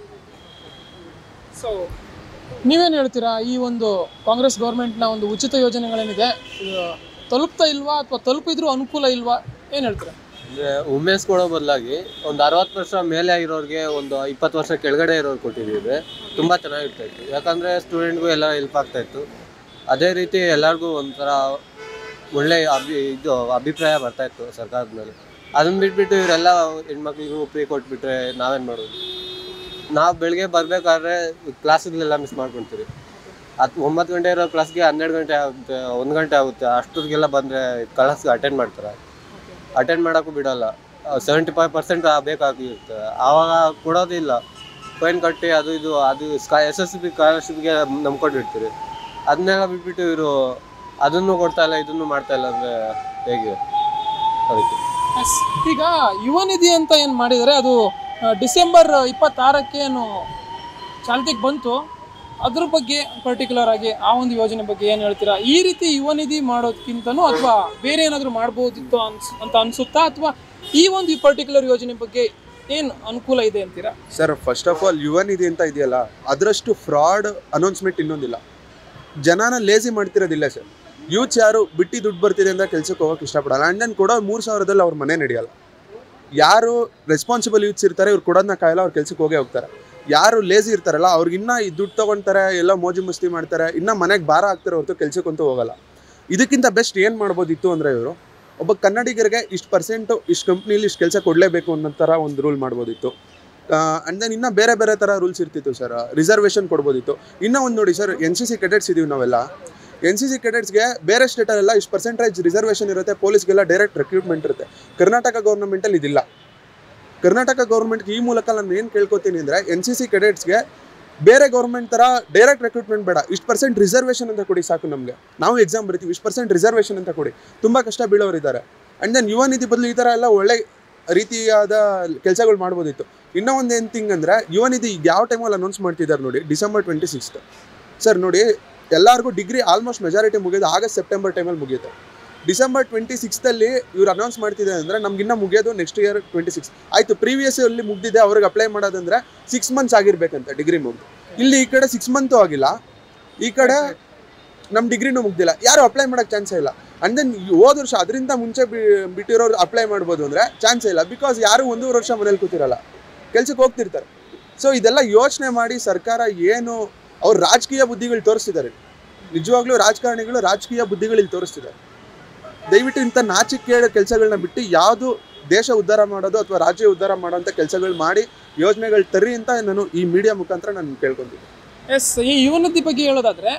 ಸೊ ನೀವೇನು ಹೇಳ್ತೀರಾ, ಈ ಒಂದು ಕಾಂಗ್ರೆಸ್ ಗೌರ್ಮೆಂಟ್ನ ಒಂದು ಉಚಿತ ಯೋಜನೆಗಳೇನಿದೆ ತಲುಪ್ತಾ ಇಲ್ವಾ ಅಥವಾ ತಲುಪಿದ್ರೂ ಅನುಕೂಲ ಇಲ್ವಾ, ಏನು ಹೇಳ್ತೀರಾ? ಅಂದರೆ ವುಮೆನ್ಸ್ ಕೊಡೋ ಬದಲಾಗಿ ಒಂದು ಅರವತ್ತು ವರ್ಷ ಮೇಲೆ ಆಗಿರೋರಿಗೆ ಒಂದು ಇಪ್ಪತ್ತು ವರ್ಷ ಕೆಳಗಡೆ ಇರೋರು ಕೊಟ್ಟಿದ್ದೀವಿ, ತುಂಬ ಚೆನ್ನಾಗಿರ್ತಾಯಿತ್ತು. ಯಾಕಂದರೆ ಸ್ಟೂಡೆಂಟ್ಗೂ ಎಲ್ಲ ಹೆಲ್ಪ್ ಆಗ್ತಾಯಿತ್ತು. ಅದೇ ರೀತಿ ಎಲ್ಲರಿಗೂ ಒಂಥರ ಒಳ್ಳೆಯ ಅಭಿ ಇದು ಅಭಿಪ್ರಾಯ ಬರ್ತಾಯಿತ್ತು ಸರ್ಕಾರದ ಮೇಲೆ. ಅದನ್ನು ಬಿಟ್ಬಿಟ್ಟು ಇವರೆಲ್ಲ ಹೆಣ್ಮಕ್ಳಿಗೂ ಫ್ರೀ ಕೊಟ್ಬಿಟ್ರೆ ನಾವೇನು ಮಾಡೋದು? ನಾವು ಬೆಳಗ್ಗೆ ಬರಬೇಕಾದ್ರೆ ಕ್ಲಾಸ್ಗಳೆಲ್ಲ ಮಿಸ್ ಮಾಡ್ಕೊಳ್ತೀವಿ. ಹತ್ತು ಒಂಬತ್ತು ಗಂಟೆ ಇರೋ ಕ್ಲಾಸ್ಗೆ ಹನ್ನೆರಡು ಗಂಟೆ ಆಗುತ್ತೆ, ಒಂದು ಗಂಟೆ ಆಗುತ್ತೆ. ಅಷ್ಟೊತ್ತಿಗೆಲ್ಲ ಬಂದರೆ ಕ್ಲಾಸ್ಗೆ ಅಟೆಂಡ್ ಮಾಡ್ತಾರೆ. ಅಟೆಂಡ್ ಮಾಡೋಕ್ಕೂ ಬಿಡೋಲ್ಲ. ಸೆವೆಂಟಿ ಫೈವ್ ಪರ್ಸೆಂಟ್ ಬೇಕಾಗಿರುತ್ತೆ, ಆವಾಗ ಕೊಡೋದಿಲ್ಲ. ಫೈನ್ ಕಟ್ಟಿ ಅದು ಇದು ಅದು ಸ್ಕಾ ಎಸ್ ಎಸ್ ಬಿ ಸ್ಕಾಲರ್ಶಿಪ್ಗೆ ನಂಬ್ಕೊಂಡಿರ್ತೀರಿ. ಅದನ್ನೆಲ್ಲ ಬಿಟ್ಬಿಟ್ಟು ಇವರು ಅದನ್ನು ಕೊಡ್ತಾಯಿಲ್ಲ ಇದನ್ನು ಮಾಡ್ತಾಯಿಲ್ಲ ಅಂದರೆ ಹೇಗೆ? ಅದಕ್ಕೆ ಈಗ ಯುವ ನಿಧಿ ಅಂತ ಏನು ಮಾಡಿದರೆ ಅದು ಡಿಸೆಂಬರ್ ಇಪ್ಪತ್ತಾರಕ್ಕೆ ಏನು ಚಾಲ್ತಿಗೆ ಬಂತು, ಅದ್ರ ಬಗ್ಗೆ ಪರ್ಟಿಕ್ಯುಲರ್ ಆಗಿ ಆ ಒಂದು ಯೋಜನೆ ಬಗ್ಗೆ ಏನು ಹೇಳ್ತೀರಾ? ಈ ರೀತಿ ಯುವ ನಿಧಿ ಮಾಡೋದಕ್ಕಿಂತನೂ ಅಥವಾ ಬೇರೆ ಏನಾದರೂ ಮಾಡ್ಬೋದಿತ್ತು ಅನ್ಸ್ ಅಂತ ಅನಿಸುತ್ತಾ, ಅಥವಾ ಈ ಒಂದು ಪರ್ಟಿಕ್ಯುಲರ್ ಯೋಜನೆ ಬಗ್ಗೆ ಏನು ಅನುಕೂಲ ಇದೆ ಅಂತೀರಾ? ಸರ್, ಫಸ್ಟ್ ಆಫ್ ಆಲ್ ಯುವ ನಿಧಿ ಅಂತ ಇದೆಯಲ್ಲ, ಅದರಷ್ಟು ಫ್ರಾಡ್ ಅನೌನ್ಸ್ಮೆಂಟ್ ಇನ್ನೊಂದಿಲ್ಲ. ಜನನ ಲೇಸಿ ಮಾಡ್ತಿರೋದಿಲ್ಲ ಸರ್. ಯೂತ್ಸ್ ಯಾರು ಬಿಟ್ಟು ದುಡ್ಡು ಬರ್ತಿದೆ ಅಂತ ಕೆಲ್ಸಕ್ಕೆ ಹೋಗೋಕೆ ಇಷ್ಟಪಡಲ್ಲ. ಆ್ಯಂಡ್ ದೆನ್ ಕೊಡೋ ಮೂರು ಸಾವಿರದಲ್ಲಿ ಅವ್ರ ಮನೆ ನಡೆಯಲ್ಲ. ಯಾರು ರೆಸ್ಪಾನ್ಸಿಬಲ್ ಯೂತ್ಸ್ ಇರ್ತಾರೆ ಇವ್ರು ಕೊಡೋದನ್ನ ಕಾಯಲ್ಲ, ಅವ್ರು ಕೆಲ್ಸಕ್ಕೆ ಹೋಗೇ ಹೋಗ್ತಾರೆ. ಯಾರು ಲೇಸಿ ಇರ್ತಾರಲ್ಲ ಅವ್ರಿಗೆ ಇನ್ನೂ ಈ ದುಡ್ಡು ತೊಗೊಳ್ತಾರೆ, ಎಲ್ಲ ಮೋಜು ಮಸ್ತಿ ಮಾಡ್ತಾರೆ, ಇನ್ನೂ ಮನೆಗೆ ಭಾರ ಆಗ್ತಾರೆ ಹೊರತು ಕೆಲ್ಸಕ್ಕಂತೂ ಹೋಗಲ್ಲ. ಇದಕ್ಕಿಂತ ಬೆಸ್ಟ್ ಏನು ಮಾಡ್ಬೋದಿತ್ತು ಅಂದರೆ ಇವರು ಒಬ್ಬ ಕನ್ನಡಿಗರಿಗೆ ಇಷ್ಟು ಪರ್ಸೆಂಟು ಇಷ್ಟು ಕಂಪ್ನಿಲಿ ಇಷ್ಟು ಕೆಲಸ ಕೊಡಲೇಬೇಕು ಅನ್ನೋ ಥರ ಒಂದು ರೂಲ್ ಮಾಡ್ಬೋದಿತ್ತು. ಆ್ಯಂಡ್ ದೆನ್ ಇನ್ನೂ ಬೇರೆ ಬೇರೆ ಥರ ರೂಲ್ಸ್ ಇರ್ತಿತ್ತು ಸರ್. ರಿಸರ್ವೇಷನ್ ಕೊಡ್ಬೋದಿತ್ತು. ಇನ್ನೂ ಒಂದು ನೋಡಿ sir, N C C cadets ಇದೀವಿ ನಾವೆಲ್ಲ. ಎನ್ ಸಿ ಸಿ ಕೆಡೆಟ್ಸ್ಗೆ ಬೇರೆ ಸ್ಟೇಟಲ್ಲೆಲ್ಲ ಇಷ್ಟು ಪರ್ಸೆಂಟೇಜ್ ರಿಸರ್ವೇಷನ್ ಇರುತ್ತೆ, ಪೊಲೀಸ್ಗೆಲ್ಲ ಡೈರೆಕ್ಟ್ ರಿಕ್ರೂಟ್ಮೆಂಟ್ ಇರುತ್ತೆ. ಕರ್ನಾಟಕ ಗೌರ್ಮೆಂಟಲ್ಲಿ ಇದಿಲ್ಲ. ಕರ್ನಾಟಕ ಗೌರ್ಮೆಂಟ್ಗೆ ಈ ಮೂಲಕ ನಾನು ಏನು ಕೇಳ್ಕೊತೀನಿ ಅಂದರೆ, ಎನ್ ಸಿ ಸಿ ಕೆಡೆಟ್ಸ್ಗೆ ಬೇರೆ ಗೌರ್ಮೆಂಟ್ ಥರ ಡೈರೆಕ್ಟ್ ರಿಕ್ರೂಟ್ಮೆಂಟ್ ಬೇಡ, ಇಷ್ಟು ಪರ್ಸೆಂಟ್ ರಿಸರ್ವೇಷನ್ ಅಂತ ಕೊಡಿ ಸಾಕು. ನಮಗೆ ನಾವು ಎಕ್ಸಾಮ್ ಬರಿತೀವಿ, ಇಷ್ಟು ಪರ್ಸೆಂಟ್ ರಿಸರ್ವೇಷನ್ ಅಂತ ಕೊಡಿ. ತುಂಬ ಕಷ್ಟ ಬೀಳೋರಿದ್ದಾರೆ. ಆ್ಯಂಡ್ ದೆನ್ ಯುವ ನಿಧಿ ಬದಲು ಈ ಥರ ಎಲ್ಲ ಒಳ್ಳೆ ರೀತಿಯಾದ ಕೆಲಸಗಳು ಮಾಡ್ಬೋದಿತ್ತು. ಇನ್ನೂ ಒಂದು ಏನು ಥಿಂಗ್ ಅಂದರೆ, ಯುವ ನಿಧಿ ಯಾವ ಟೈಮಲ್ಲಿ ಅನೌನ್ಸ್ ಮಾಡ್ತಿದ್ದಾರೆ ನೋಡಿ, ಡಿಸೆಂಬರ್ ಟ್ವೆಂಟಿ ಸಿಕ್ಸ್ತ್ ಸರ್. ನೋಡಿ, ಎಲ್ಲರಿಗೂ ಡಿಗ್ರಿ ಆಲ್ಮೋಸ್ಟ್ ಮೆಜಾರಿಟಿ ಮುಗಿಯೋದು ಆಗಸ್ಟ್ ಸೆಪ್ಟೆಂಬರ್ ಟೈಮಲ್ಲಿ ಮುಗಿಯುತ್ತೆ. ಡಿಸೆಂಬರ್ ಟ್ವೆಂಟಿ ಸಿಕ್ಸ್ತಲ್ಲಿ ಇವ್ರು ಅನೌನ್ಸ್ ಮಾಡ್ತಿದೆ ಅಂದರೆ ನಮಗಿನ್ನ ಮುಗಿಯೋದು ನೆಕ್ಸ್ಟ್ ಇಯರ್ ಟ್ವೆಂಟಿ ಸಿಕ್ಸ್ ಆಯಿತು. ಪ್ರೀವಿಯಸ್ ಅಲ್ಲಿ ಮುಗಿದಿದೆ, ಅವ್ರಿಗೆ ಅಪ್ಲೈ ಮಾಡೋದಂದರೆ ಸಿಕ್ಸ್ ಮಂತ್ಸ್ ಆಗಿರ್ಬೇಕಂತೆ ಡಿಗ್ರಿ ಮುಗಿದು. ಇಲ್ಲಿ ಈ ಕಡೆ ಸಿಕ್ಸ್ ಮಂತು ಆಗಿಲ್ಲ, ಈ ಕಡೆ ನಮ್ಮ ಡಿಗ್ರಿನೂ ಮುಗ್ದಿಲ್ಲ, ಯಾರು ಅಪ್ಲೈ ಮಾಡೋಕ್ಕೆ ಚಾನ್ಸೇ ಇಲ್ಲ. ಆ್ಯಂಡ್ ದೆನ್ ಹೋದ ವರ್ಷ ಅದರಿಂದ ಮುಂಚೆ ಬಿಟ್ಟಿರೋರು ಅಪ್ಲೈ ಮಾಡ್ಬೋದು ಅಂದರೆ ಚಾನ್ಸೇ ಇಲ್ಲ. ಬಿಕಾಸ್ ಯಾರು ಒಂದೂವರೆ ವರ್ಷ ಮನೇಲಿ ಕೂತಿರಲ್ಲ, ಕೆಲ್ಸಕ್ಕೆ ಹೋಗ್ತಿರ್ತಾರೆ. ಸೊ ಇದೆಲ್ಲ ಯೋಚನೆ ಮಾಡಿ ಸರ್ಕಾರ ಏನು ಅವ್ರು ರಾಜಕೀಯ ಬುದ್ಧಿಗಳು ತೋರಿಸ್ತಿದ್ದಾರೆ. ನಿಜವಾಗ್ಲೂ ರಾಜಕಾರಣಿಗಳು ರಾಜಕೀಯ ಬುದ್ಧಿಗಳು ತೋರಿಸ್ತಿದ್ದಾರೆ. ದಯವಿಟ್ಟು ಇಂಥ ನಾಚಿಕೆಯ ಕೆಲಸಗಳನ್ನ ಬಿಟ್ಟು ಯಾವುದು ದೇಶ ಉದ್ಧಾರ ಮಾಡೋದು ಅಥವಾ ರಾಜ್ಯ ಉದ್ಧಾರ ಮಾಡೋಂಥ ಕೆಲಸಗಳು ಮಾಡಿ ಯೋಜನೆಗಳು ತರ್ರಿ ಅಂತ ನಾನು ಈ ಮೀಡಿಯಾ ಮುಖಾಂತರ ನಾನು ಕೇಳ್ಕೊಂಡಿದ್ದೆ. ಎಸ್, ಈ ಯುವ ನಿಧಿ ಬಗ್ಗೆ ಹೇಳೋದಾದರೆ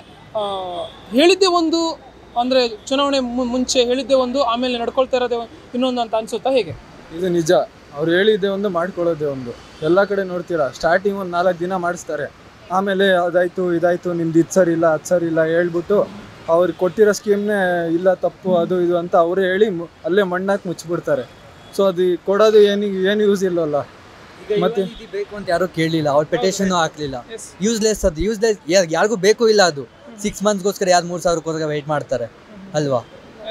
ಹೇಳಿದ್ದೆ ಒಂದು, ಅಂದರೆ ಚುನಾವಣೆ ಮುಂಚೆ ಹೇಳಿದ್ದೆ ಒಂದು, ಆಮೇಲೆ ನಡ್ಕೊಳ್ತಾ ಇರೋದೇ ಇನ್ನೊಂದು ಅಂತ ಅನಿಸುತ್ತಾ ಹೇಗೆ? ಇದು ನಿಜ. ಅವ್ರು ಹೇಳಿದ್ದೆ ಒಂದು, ಮಾಡ್ಕೊಳ್ಳೋದೇ ಒಂದು. ಎಲ್ಲ ಕಡೆ ನೋಡ್ತೀರಾ, ಸ್ಟಾರ್ಟಿಂಗ್ ಒಂದು ನಾಲ್ಕು ದಿನ ಮಾಡಿಸ್ತಾರೆ, ಆಮೇಲೆ ಅದಾಯಿತು ಇದಾಯಿತು ನಿಮ್ದು ಇದು ಸರಿ ಇಲ್ಲ ಅದು ಸರಿ ಇಲ್ಲ ಹೇಳ್ಬಿಟ್ಟು ಅವ್ರಿಗೆ ಕೊಟ್ಟಿರೋ ಸ್ಕೀಮ್ನೇ ಇಲ್ಲ ತಪ್ಪು ಅದು ಇದು ಅಂತ ಅವರೇ ಹೇಳಿ ಅಲ್ಲೇ ಮಣ್ಣಾಕಿ ಮುಚ್ಚಿಬಿಡ್ತಾರೆ. ಸೊ ಅದು ಕೊಡೋದು ಏನಿಗೆ ಏನು ಯೂಸ್ ಇಲ್ಲವಲ್ಲ. ಮತ್ತೆ ಬೇಕು ಅಂತ ಯಾರು ಕೇಳಲಿಲ್ಲ, ಅವ್ರ ಪೆಟಿಷನ್ ಹಾಕ್ಲಿಲ್ಲ. ಯೂಸ್ಲೆಸ್ ಅದು, ಯೂಸ್ಲೆಸ್. ಯಾರಿಗೂ ಬೇಕು ಇಲ್ಲ ಅದು. ಸಿಕ್ಸ್ ಮಂತ್ಸ್ಗೋಸ್ಕರ ಯಾರು ಮೂರು ಸಾವಿರಕ್ಕೋಸ್ಕರ ವೆಯ್ಟ್ ಮಾಡ್ತಾರೆ ಅಲ್ವಾ?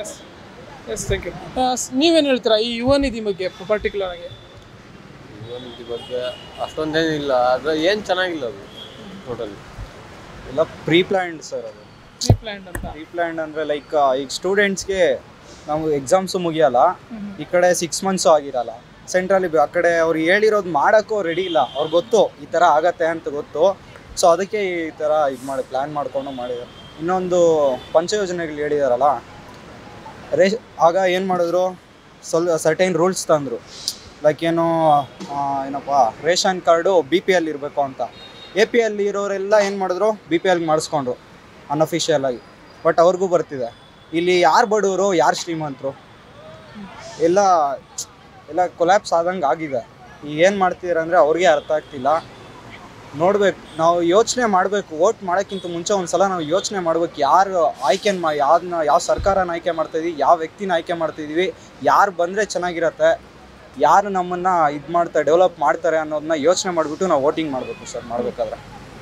Yes, thank you. ನೀವೇನು ಹೇಳ್ತೀರಾ ಈ ಯುವ ನಿಧಿ ಬಗ್ಗೆ ಪರ್ಟಿಕ್ಯುಲರ್ ಆಗಿ? ಯುವ ನಿಧಿ ಬಗ್ಗೆ ಅಷ್ಟೊಂದೇನಿಲ್ಲ, ಆದರೆ ಏನು ಚೆನ್ನಾಗಿಲ್ಲ ಅದು. ಟೋಟಲಿ ಎಲ್ಲ ಪ್ರೀ ಪ್ಲ್ಯಾಂಡ್ ಸರ್. ಅದು ಪ್ರೀ ಪ್ಲ್ಯಾಂಡ್ ಅಂತ ಪ್ರೀ ಪ್ಲ್ಯಾಂಡ್ ಅಂದರೆ ಲೈಕ್ ಈಗ ಸ್ಟೂಡೆಂಟ್ಸ್ಗೆ ನಾವು ಎಕ್ಸಾಮ್ಸು ಮುಗಿಯಲ್ಲ, ಈ ಕಡೆ ಸಿಕ್ಸ್ ಮಂತ್ಸು ಆಗಿರಲ್ಲ ಸೆಂಟ್ರಲ್ಲಿ. ಆ ಕಡೆ ಅವ್ರು ಹೇಳಿರೋದು ಮಾಡೋಕ್ಕೂ ರೆಡಿ ಇಲ್ಲ. ಅವ್ರಿಗೆ ಗೊತ್ತು ಈ ಥರ ಆಗತ್ತೆ ಅಂತ ಗೊತ್ತು. ಸೊ ಅದಕ್ಕೆ ಈ ಥರ ಇದು ಮಾಡಿ ಪ್ಲ್ಯಾನ್ ಮಾಡಿಕೊಂಡು ಮಾಡಿದ್ದಾರೆ. ಇನ್ನೊಂದು ಪಂಚಯೋಜನೆಗಳು ಹೇಳಿದಾರಲ್ಲ, ರೇಷ್ ಆಗ ಏನು ಮಾಡಿದ್ರು, ಸ್ವಲ್ಪ ಸರ್ಟೈನ್ ರೂಲ್ಸ್ ತಂದರು. ಲೈಕ್ ಏನು ಏನಪ್ಪ, ration card B P L ಇರಬೇಕು ಅಂತ. ಎ ಪಿ ಎಲ್ ಇರೋರೆಲ್ಲ ಏನು ಮಾಡಿದ್ರು, ಬಿ ಪಿ ಎಲ್ಗೆ ಮಾಡಿಸ್ಕೊಂಡ್ರು ಅನ್ಅಫಿಷಿಯಲ್ ಆಗಿ. ಬಟ್ ಅವ್ರಿಗೂ ಬರ್ತಿದೆ. ಇಲ್ಲಿ ಯಾರು ಬಡವರು ಯಾರು ಶ್ರೀಮಂತರು ಎಲ್ಲ ಎಲ್ಲ ಕೊಲ್ಯಾಪ್ಸ್ ಆದಂಗೆ ಆಗಿದೆ. ಈಗ ಏನು ಮಾಡ್ತಿದ್ದಾರೆ ಅಂದರೆ ಅವ್ರಿಗೆ ಅರ್ಥ ಆಗ್ತಿಲ್ಲ. ನೋಡಬೇಕು, ನಾವು ಯೋಚನೆ ಮಾಡಬೇಕು. ವೋಟ್ ಮಾಡೋಕ್ಕಿಂತ ಮುಂಚೆ ಒಂದು ಸಲ ನಾವು ಯೋಚನೆ ಮಾಡ್ಬೇಕು, ಯಾರು ಆಯ್ಕೆ ಮಾ ಯಾವ್ದನ್ನ ಯಾವ ಸರ್ಕಾರನ ಆಯ್ಕೆ ಮಾಡ್ತಾಯಿದ್ವಿ, ಯಾವ ವ್ಯಕ್ತಿನ ಆಯ್ಕೆ ಮಾಡ್ತಾಯಿದ್ವಿ, ಯಾರು ಬಂದರೆ ಚೆನ್ನಾಗಿರತ್ತೆ, ಯಾರು ನಮ್ಮನ್ನು ಇದು ಮಾಡ್ತಾರೆ ಡೆವಲಪ್ ಮಾಡ್ತಾರೆ ಅನ್ನೋದನ್ನ ಯೋಚನೆ ಮಾಡಿಬಿಟ್ಟು ನಾವು ವೋಟಿಂಗ್ ಮಾಡಬೇಕು ಸರ್ ಮಾಡಬೇಕಾದ್ರೆ.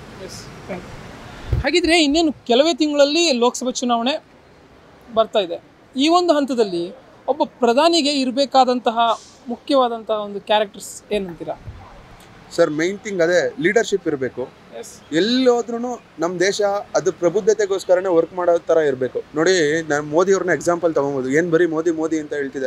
ಹಾಗಿದ್ರೆ ಇನ್ನೇನು ಕೆಲವೇ ತಿಂಗಳಲ್ಲಿ ಲೋಕಸಭೆ ಚುನಾವಣೆ ಬರ್ತಾ ಇದೆ. ಈ ಒಂದು ಹಂತದಲ್ಲಿ ಒಬ್ಬ ಪ್ರಧಾನಿಗೆ ಇರಬೇಕಾದಂತಹ ಮುಖ್ಯವಾದಂತಹ ಒಂದು ಕ್ಯಾರೆಕ್ಟರ್ಸ್ ಏನಂತೀರಾ ಸರ್? ಮೈನ್ ಥಿಂಗ್ ಅದೇ, ಲೀಡರ್ಶಿಪ್ ಇರಬೇಕು. ಎಲ್ಲೋದ್ರೂ ನಮ್ಮ ದೇಶ ಅದು ಪ್ರಬುದ್ಧತೆಗೋಸ್ಕರನೇ ವರ್ಕ್ ಮಾಡೋ ಥರ ಇರಬೇಕು. ನೋಡಿ, ನಾನು ಮೋದಿ ಅವ್ರನ್ನ ಎಕ್ಸಾಂಪಲ್ ತೊಗೊಬೋದು. ಏನು ಬರೀ ಮೋದಿ ಮೋದಿ ಅಂತ ಹೇಳ್ತಿದ್ದಾರೆ.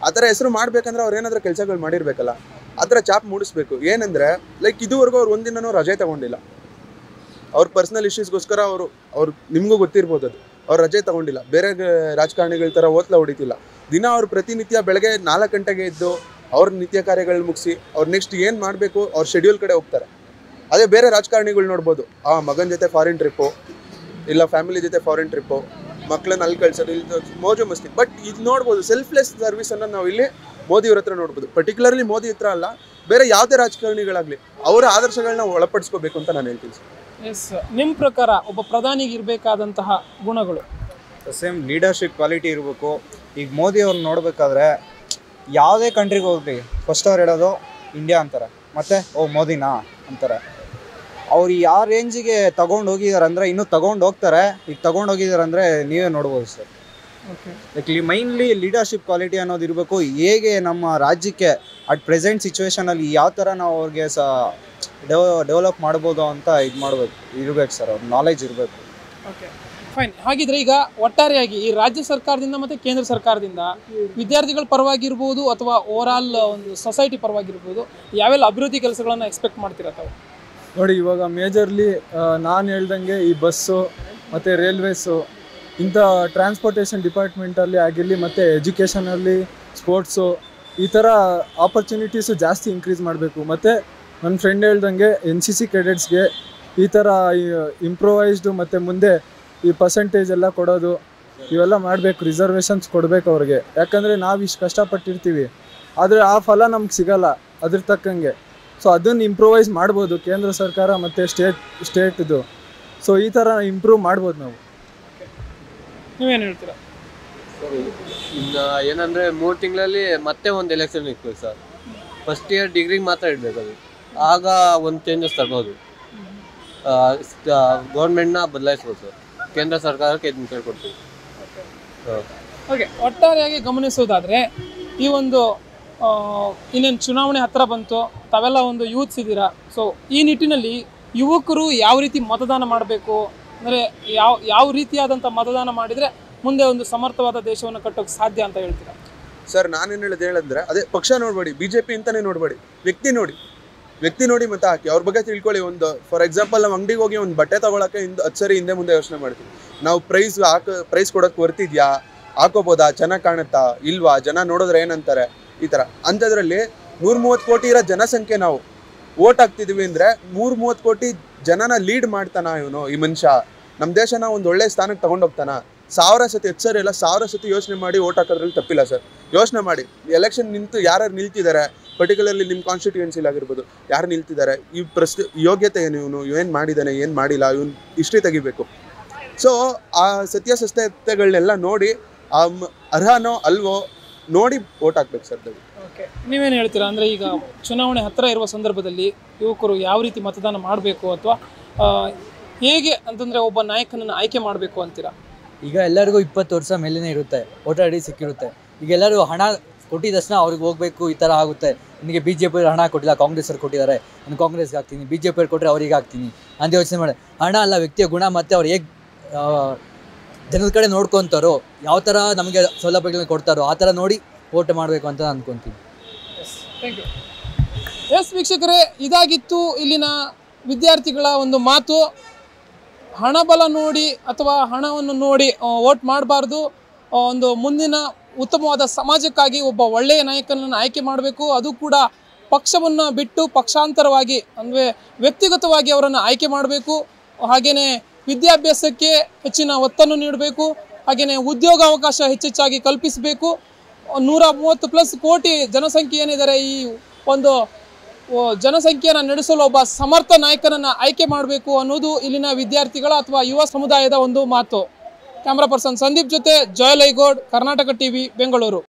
ಆ ಥರ ಹೆಸರು ಮಾಡ್ಬೇಕಂದ್ರೆ ಅವ್ರು ಏನಾದರೂ ಕೆಲಸಗಳು ಮಾಡಿರ್ಬೇಕಲ್ಲ, ಆ ಥರ ಚಾಪ್ ಮೂಡಿಸ್ಬೇಕು. ಏನಂದರೆ ಲೈಕ್ ಇದುವರೆಗೂ ಅವ್ರು ಒಂದಿನನೂ ರಜೆ ತಗೊಂಡಿಲ್ಲ. ಅವ್ರ ಪರ್ಸ್ನಲ್ ಇಶ್ಯೂಸ್ಗೋಸ್ಕರ ಅವರು ಅವ್ರು ನಿಮಗೂ ಗೊತ್ತಿರ್ಬೋದು ಅದು, ಅವ್ರು ರಜೆ ತಗೊಂಡಿಲ್ಲ. ಬೇರೆ ರಾಜಕಾರಣಿಗಳ ಥರ ಓತ್ಲ ಹೊಡಿತಿಲ್ಲ. ದಿನ ಅವ್ರು ಪ್ರತಿನಿತ್ಯ ಬೆಳಗ್ಗೆ ನಾಲ್ಕು ಗಂಟೆಗೆ ಇದ್ದು ಅವ್ರ ನಿತ್ಯ ಕಾರ್ಯಗಳು ಮುಗಿಸಿ ಅವ್ರು ನೆಕ್ಸ್ಟ್ ಏನು ಮಾಡಬೇಕು ಅವ್ರ ಶೆಡ್ಯೂಲ್ ಕಡೆ ಹೋಗ್ತಾರೆ. ಅದೇ ಬೇರೆ ರಾಜಕಾರಣಿಗಳು ನೋಡ್ಬೋದು, ಆ ಮಗನ ಜೊತೆ ಫಾರಿನ್ ಟ್ರಿಪ್ಪು, ಇಲ್ಲ ಫ್ಯಾಮಿಲಿ ಜೊತೆ ಫಾರಿನ್ ಟ್ರಿಪ್ಪು, ಮಕ್ಕಳನ್ನ ಅಲ್ಲಿ ಕಳ್ಸೋದು, ಇಲ್ಲಿ ಮೋಜು ಮಸ್ತಿ. ಬಟ್ ಇದು ನೋಡ್ಬೋದು, ಸೆಲ್ಫ್ಲೆಸ್ ಸರ್ವಿಸನ್ನು ನಾವು ಇಲ್ಲಿ ಮೋದಿಯವ್ರ ಹತ್ರ ನೋಡ್ಬೋದು. ಪರ್ಟಿಕ್ಯುಲರ್ಲಿ ಮೋದಿ ಹತ್ರ ಅಲ್ಲ, ಬೇರೆ ಯಾವುದೇ ರಾಜಕಾರಣಿಗಳಾಗಲಿ ಅವರ ಆದರ್ಶಗಳನ್ನ ಒಳಪಡಿಸ್ಕೋಬೇಕು ಅಂತ ನಾನು ಹೇಳ್ತೀನಿ ಸರ್. ಎಸ್, ನಿಮ್ಮ ಪ್ರಕಾರ ಒಬ್ಬ ಪ್ರಧಾನಿಗೆ ಇರಬೇಕಾದಂತಹ ಗುಣಗಳು? ಸೇಮ್ ಲೀಡರ್ಶಿಪ್ ಕ್ವಾಲಿಟಿ ಇರಬೇಕು. ಈಗ ಮೋದಿ ಅವ್ರನ್ನ ನೋಡಬೇಕಾದ್ರೆ ಯಾವುದೇ ಕಂಟ್ರಿಗೆ ಹೋಗ್ಲಿ ಫಸ್ಟ್ ಅವ್ರು ಹೇಳೋದು ಇಂಡಿಯಾ ಅಂತಾರೆ, ಮತ್ತು ಓ ಮೋದಿನಾ ಅಂತಾರೆ. ಅವ್ರು ಯಾವ ರೇಂಜಿಗೆ ತಗೊಂಡು ಹೋಗಿದ್ದಾರೆ ಅಂದರೆ ಇನ್ನೂ ತಗೊಂಡು ಹೋಗ್ತಾರೆ. ಈಗ ತಗೊಂಡು ಹೋಗಿದ್ದಾರೆ ಅಂದರೆ ನೀವೇ ನೋಡ್ಬೋದು sir. Like mainly leadership quality ಅನ್ನೋದು ಇರಬೇಕು. ಹೇಗೆ ನಮ್ಮ ರಾಜ್ಯಕ್ಕೆ ಅಟ್ ಪ್ರೆಸೆಂಟ್ ಸಿಚುವೇಶನಲ್ಲಿ ಯಾವ ಥರ ನಾವು ಅವ್ರಿಗೆ ಸ ಡೆವ ಡೆವಲಪ್ ಮಾಡ್ಬೋದು ಅಂತ ಇದು ಮಾಡ್ಬೇಕು, ಇರಬೇಕು ಸರ್, ಅವ್ರ ನಾಲೆಜ್ ಇರಬೇಕು. Okay, fine. ಹಾಗಿದ್ರೆ ಈಗ ಒಟ್ಟಾರೆಯಾಗಿ ಈ ರಾಜ್ಯ ಸರ್ಕಾರದಿಂದ ಮತ್ತು ಕೇಂದ್ರ ಸರ್ಕಾರದಿಂದ ವಿದ್ಯಾರ್ಥಿಗಳ ಪರವಾಗಿರ್ಬೋದು ಅಥವಾ ಓವರ್ ಆಲ್ ಒಂದು ಸೊಸೈಟಿ ಪರವಾಗಿರ್ಬೋದು ಯಾವೆಲ್ಲ ಅಭಿವೃದ್ಧಿ ಕೆಲಸಗಳನ್ನು ಎಕ್ಸ್ಪೆಕ್ಟ್ ಮಾಡ್ತೀರಾ ತಾವು? ನೋಡಿ, ಇವಾಗ ಮೇಜರ್ಲಿ ನಾನು ಹೇಳ್ದಂಗೆ ಈ ಬಸ್ಸು ಮತ್ತು ರೈಲ್ವೇಸು ಇಂಥ ಟ್ರಾನ್ಸ್ಪೋರ್ಟೇಷನ್ ಡಿಪಾರ್ಟ್ಮೆಂಟಲ್ಲಿ ಆಗಿರಲಿ, ಮತ್ತು ಎಜುಕೇಷನಲ್ಲಿ, ಸ್ಪೋರ್ಟ್ಸು, ಈ ಥರ ಆಪರ್ಚುನಿಟೀಸು ಜಾಸ್ತಿ ಇನ್ಕ್ರೀಸ್ ಮಾಡಬೇಕು. ಮತ್ತು ನನ್ನ ಫ್ರೆಂಡ್ ಹೇಳ್ದಂಗೆ ಎನ್ ಸಿ ಸಿ ಕೆಡೆಟ್ಸ್ಗೆ ಈ ಥರ ಇಂಪ್ರೂವೈಸ್ಡು ಮತ್ತು ಮುಂದೆ ಈ ಪರ್ಸೆಂಟೇಜ್ ಎಲ್ಲ ಕೊಡೋದು ಇವೆಲ್ಲ ಮಾಡಬೇಕು. ರಿಸರ್ವೇಷನ್ಸ್ ಕೊಡಬೇಕು ಅವ್ರಿಗೆ. ಯಾಕಂದರೆ ನಾವು ಇಷ್ಟು ಕಷ್ಟಪಟ್ಟಿರ್ತೀವಿ, ಆದರೆ ಆ ಫಲ ನಮ್ಗೆ ಸಿಗೋಲ್ಲ ಅದ್ರ ತಕ್ಕಂಗೆ. ಸೊ ಅದನ್ನು ಇಂಪ್ರೂವೈಸ್ ಮಾಡ್ಬೋದು ಕೇಂದ್ರ ಸರ್ಕಾರ ಮತ್ತು ಸ್ಟೇಟ್ ಸ್ಟೇಟ್ದು. ಸೊ ಈ ಥರ ಇಂಪ್ರೂವ್ ಮಾಡ್ಬೋದು ನಾವು. ನೀವೇನು ಹೇಳ್ತೀರಾ? ಇನ್ನು ಏನಂದರೆ ಮೂರು ತಿಂಗಳಲ್ಲಿ ಮತ್ತೆ ಒಂದು ಎಲೆಕ್ಷನ್ ಇಟ್ಬೇಕು ಸರ್. ಫಸ್ಟ್ ಇಯರ್ ಡಿಗ್ರಿಗೆ ಮಾತ್ರ ಇಡಬೇಕು, ಅದು ಆಗ ಒಂದು ಚೇಂಜಸ್ ತರ್ಬೋದು. ಗೌರ್ಮೆಂಟ್ನ ಬದಲಾಯಿಸ್ಬೋದು ಸರ್. ಕೇಂದ್ರ ಸರ್ಕಾರಕ್ಕೆ ಇದನ್ನು ಕೇಳ್ಕೊಡ್ತೀವಿ. ಓಕೆ, ಒಟ್ಟಾರೆಯಾಗಿ ಗಮನಿಸೋದಾದರೆ ಈ ಒಂದು ಇನ್ನೇನು ಚುನಾವಣೆ ಹತ್ತಿರ ಬಂತು, ತಾವೆಲ್ಲ ಒಂದು ಯೂತ್ಸ್ ಇದ್ದೀರಾ. ಸೊ ಈ ನಿಟ್ಟಿನಲ್ಲಿ ಯುವಕರು ಯಾವ ರೀತಿ ಮತದಾನ ಮಾಡಬೇಕು, ಅಂದರೆ ಯಾವ ಯಾವ ರೀತಿಯಾದಂಥ ಮತದಾನ ಮಾಡಿದರೆ ಮುಂದೆ ಒಂದು ಸಮರ್ಥವಾದ ದೇಶವನ್ನು ಕಟ್ಟೋಕ್ಕೆ ಸಾಧ್ಯ ಅಂತ ಹೇಳ್ತೀರಾ? ಸರ್ ನಾನೇನು ಹೇಳೋದು ಹೇಳಂದ್ರೆ ಅದೇ ಪಕ್ಷ ನೋಡಬೇಡಿ, ಬಿ ಜೆ ಪಿ ಅಂತಲೇ ನೋಡಬೇಡಿ, ವ್ಯಕ್ತಿ ನೋಡಿ ವ್ಯಕ್ತಿ ನೋಡಿ ಮತ ಹಾಕಿ. ಅವ್ರ ಬಗ್ಗೆ ತಿಳ್ಕೊಳ್ಳಿ. ಒಂದು ಫಾರ್ ಎಕ್ಸಾಂಪಲ್ ನಾವು ಅಂಗಡಿಗೆ ಹೋಗಿ ಒಂದು ಬಟ್ಟೆ ತೊಗೊಳಕ್ಕೆ ಹಿಂದೆ ಹತ್ತು ಸರಿ ಹಿಂದೆ ಮುಂದೆ ಯೋಚನೆ ಮಾಡ್ತೀವಿ. ನಾವು ಪ್ರೈಸ್ ಹಾಕ ಪ್ರೈಸ್ ಕೊಡೋಕ್ಕೆ ಬರ್ತಿದ್ಯಾ, ಹಾಕೋಬೋದಾ, ಚೆನ್ನಾಗಿ ಕಾಣುತ್ತಾ ಇಲ್ವಾ, ಜನ ನೋಡಿದ್ರೆ ಏನಂತಾರೆ, ಈ ಥರ. ಅಂಥದ್ರಲ್ಲಿ ನೂರ ಮೂವತ್ತು ಕೋಟಿ ಇರೋ ಜನಸಂಖ್ಯೆ ನಾವು ಓಟ್ ಹಾಕ್ತಿದ್ವಿ ಅಂದರೆ ನೂರ ಮೂವತ್ತು ಕೋಟಿ ಜನನ ಲೀಡ್ ಮಾಡ್ತಾನ ಇವನು, ಈ ಮನುಷ್ಯ ನಮ್ಮ ದೇಶನ ಒಂದು ಒಳ್ಳೆ ಸ್ಥಾನಕ್ಕೆ ತೊಗೊಂಡೋಗ್ತಾನ. ಸಾವಿರ ಸತಿ ಹತ್ತು ಸರಿ ಎಲ್ಲ ಸಾವಿರ ಸತಿ ಯೋಚನೆ ಮಾಡಿ ಓಟ್ ಹಾಕೋದ್ರಲ್ಲಿ ತಪ್ಪಿಲ್ಲ ಸರ್. ಯೋಚನೆ ಮಾಡಿ, ಎಲೆಕ್ಷನ್ ನಿಂತು ಯಾರ್ಯಾರು ನಿಲ್ತಿದ್ದಾರೆ, ಪರ್ಟಿಕ್ಯುಲರ್ಲಿ ನಿಮ್ಮ ಕಾನ್ಸ್ಟಿಟ್ಯೂಯೆನ್ಸಿಲಿ ಆಗಿರ್ಬೋದು, ಯಾರು ನಿಲ್ತಿದ್ದಾರೆ, ಈ ಪ್ರಶ್ನೆ ಯೋಗ್ಯತೆ ಏನು, ಇವನು ಏನು ಮಾಡಿದ್ದಾನೆ, ಏನು ಮಾಡಿಲ್ಲ, ಇವನು ಹಿಸ್ಟ್ರಿ ತೆಗಿಬೇಕು. ಸೊ ಆ ಸತ್ಯಾಸತ್ಯತೆಗಳನ್ನೆಲ್ಲ ನೋಡಿ ಆ ಅರ್ಹನೋ ಅಲ್ವೋ ನೋಡಿ ಓಟ್ ಹಾಕ್ಬೇಕು ಸರ್. ಓಕೆ, ನೀವೇನು ಹೇಳ್ತೀರಾ? ಅಂದರೆ ಈಗ ಚುನಾವಣೆ ಹತ್ತಿರ ಇರುವ ಸಂದರ್ಭದಲ್ಲಿ ಯುವಕರು ಯಾವ ರೀತಿ ಮತದಾನ ಮಾಡಬೇಕು ಅಥವಾ ಹೇಗೆ ಅಂತಂದರೆ ಒಬ್ಬ ನಾಯಕನನ್ನು ಆಯ್ಕೆ ಮಾಡಬೇಕು ಅಂತೀರಾ? ಈಗ ಎಲ್ಲರಿಗೂ ಇಪ್ಪತ್ತು ವರ್ಷ ಮೇಲೇ ಇರುತ್ತೆ, ವೋಟರ್ ಐ ಡಿ ಸಿಕ್ಕಿರುತ್ತೆ. ಈಗ ಎಲ್ಲರೂ ಹಣ ಕೊಟ್ಟಿದ ತಕ್ಷಣ ಅವ್ರಿಗೆ ಹೋಗಬೇಕು, ಈ ಥರ ಆಗುತ್ತೆ. ನನಗೆ ಬಿ ಜೆ ಪಿಯವ್ರು ಹಣ ಕೊಟ್ಟಿಲ್ಲ, ಕಾಂಗ್ರೆಸ್ ಅವ್ರು ಕೊಟ್ಟಿದ್ದಾರೆ, ನಾನು ಕಾಂಗ್ರೆಸ್ಗೆ ಹಾಕ್ತೀನಿ, ಬಿ ಜೆ ಪಿಯವ್ರು ಕೊಟ್ಟರೆ ಅವ್ರಿಗೆ ಹಾಕ್ತೀನಿ ಅಂತ ಯೋಚನೆ ಮಾಡಿ. ಹಣ ಅಲ್ಲ, ವ್ಯಕ್ತಿಯ ಗುಣ ಮತ್ತು ಅವ್ರು ಹೇಗೆ ಜನದ ಕಡೆ ನೋಡ್ಕೊತಾರೋ, ಯಾವ ಥರ ನಮಗೆ ಸೌಲಭ್ಯಗಳನ್ನ ಕೊಡ್ತಾರೋ ಆ ಥರ ನೋಡಿ ವೋಟ್ ಮಾಡಬೇಕು ಅಂತ ನಾನು ಅನ್ಕೊತೀನಿ. Thank you. ಎಸ್ ವೀಕ್ಷಕರೇ, ಇದಾಗಿತ್ತು ಇಲ್ಲಿನ ವಿದ್ಯಾರ್ಥಿಗಳ ಒಂದು ಮಾತು. ಹಣಬಲ ನೋಡಿ ಅಥವಾ ಹಣವನ್ನು ನೋಡಿ ವೋಟ್ ಮಾಡಬಾರ್ದು. ಒಂದು ಮುಂದಿನ ಉತ್ತಮವಾದ ಸಮಾಜಕ್ಕಾಗಿ ಒಬ್ಬ ಒಳ್ಳೆಯ ನಾಯಕನನ್ನು ಆಯ್ಕೆ ಮಾಡಬೇಕು. ಅದು ಕೂಡ ಪಕ್ಷವನ್ನು ಬಿಟ್ಟು ಪಕ್ಷಾಂತರವಾಗಿ ಅಂದರೆ ವ್ಯಕ್ತಿಗತವಾಗಿ ಅವರನ್ನು ಆಯ್ಕೆ ಮಾಡಬೇಕು. ಹಾಗೆಯೇ ವಿದ್ಯಾಭ್ಯಾಸಕ್ಕೆ ಹೆಚ್ಚಿನ ಒತ್ತನ್ನು ನೀಡಬೇಕು. ಹಾಗೆಯೇ ಉದ್ಯೋಗ ಅವಕಾಶ ಹೆಚ್ಚೆಚ್ಚಾಗಿ ಕಲ್ಪಿಸಬೇಕು. ನೂರ ಮೂವತ್ತು ಪ್ಲಸ್ ಕೋಟಿ ಜನಸಂಖ್ಯೆ ಏನಿದ್ದಾರೆ, ಈ ಒಂದು ಜನಸಂಖ್ಯೆಯನ್ನು ನಡೆಸಲು ಒಬ್ಬ ಸಮರ್ಥ ನಾಯಕನನ್ನು ಆಯ್ಕೆ ಮಾಡಬೇಕು ಅನ್ನೋದು ಇಲ್ಲಿನ ವಿದ್ಯಾರ್ಥಿಗಳ ಅಥವಾ ಯುವ ಸಮುದಾಯದ ಒಂದು ಮಾತು. ಕ್ಯಾಮ್ರಾ ಪರ್ಸನ್ ಸಂದೀಪ್ ಜೊತೆ ಜಯಲೈಗೌಡ್, ಕರ್ನಾಟಕ ಟಿವಿ, ಬೆಂಗಳೂರು.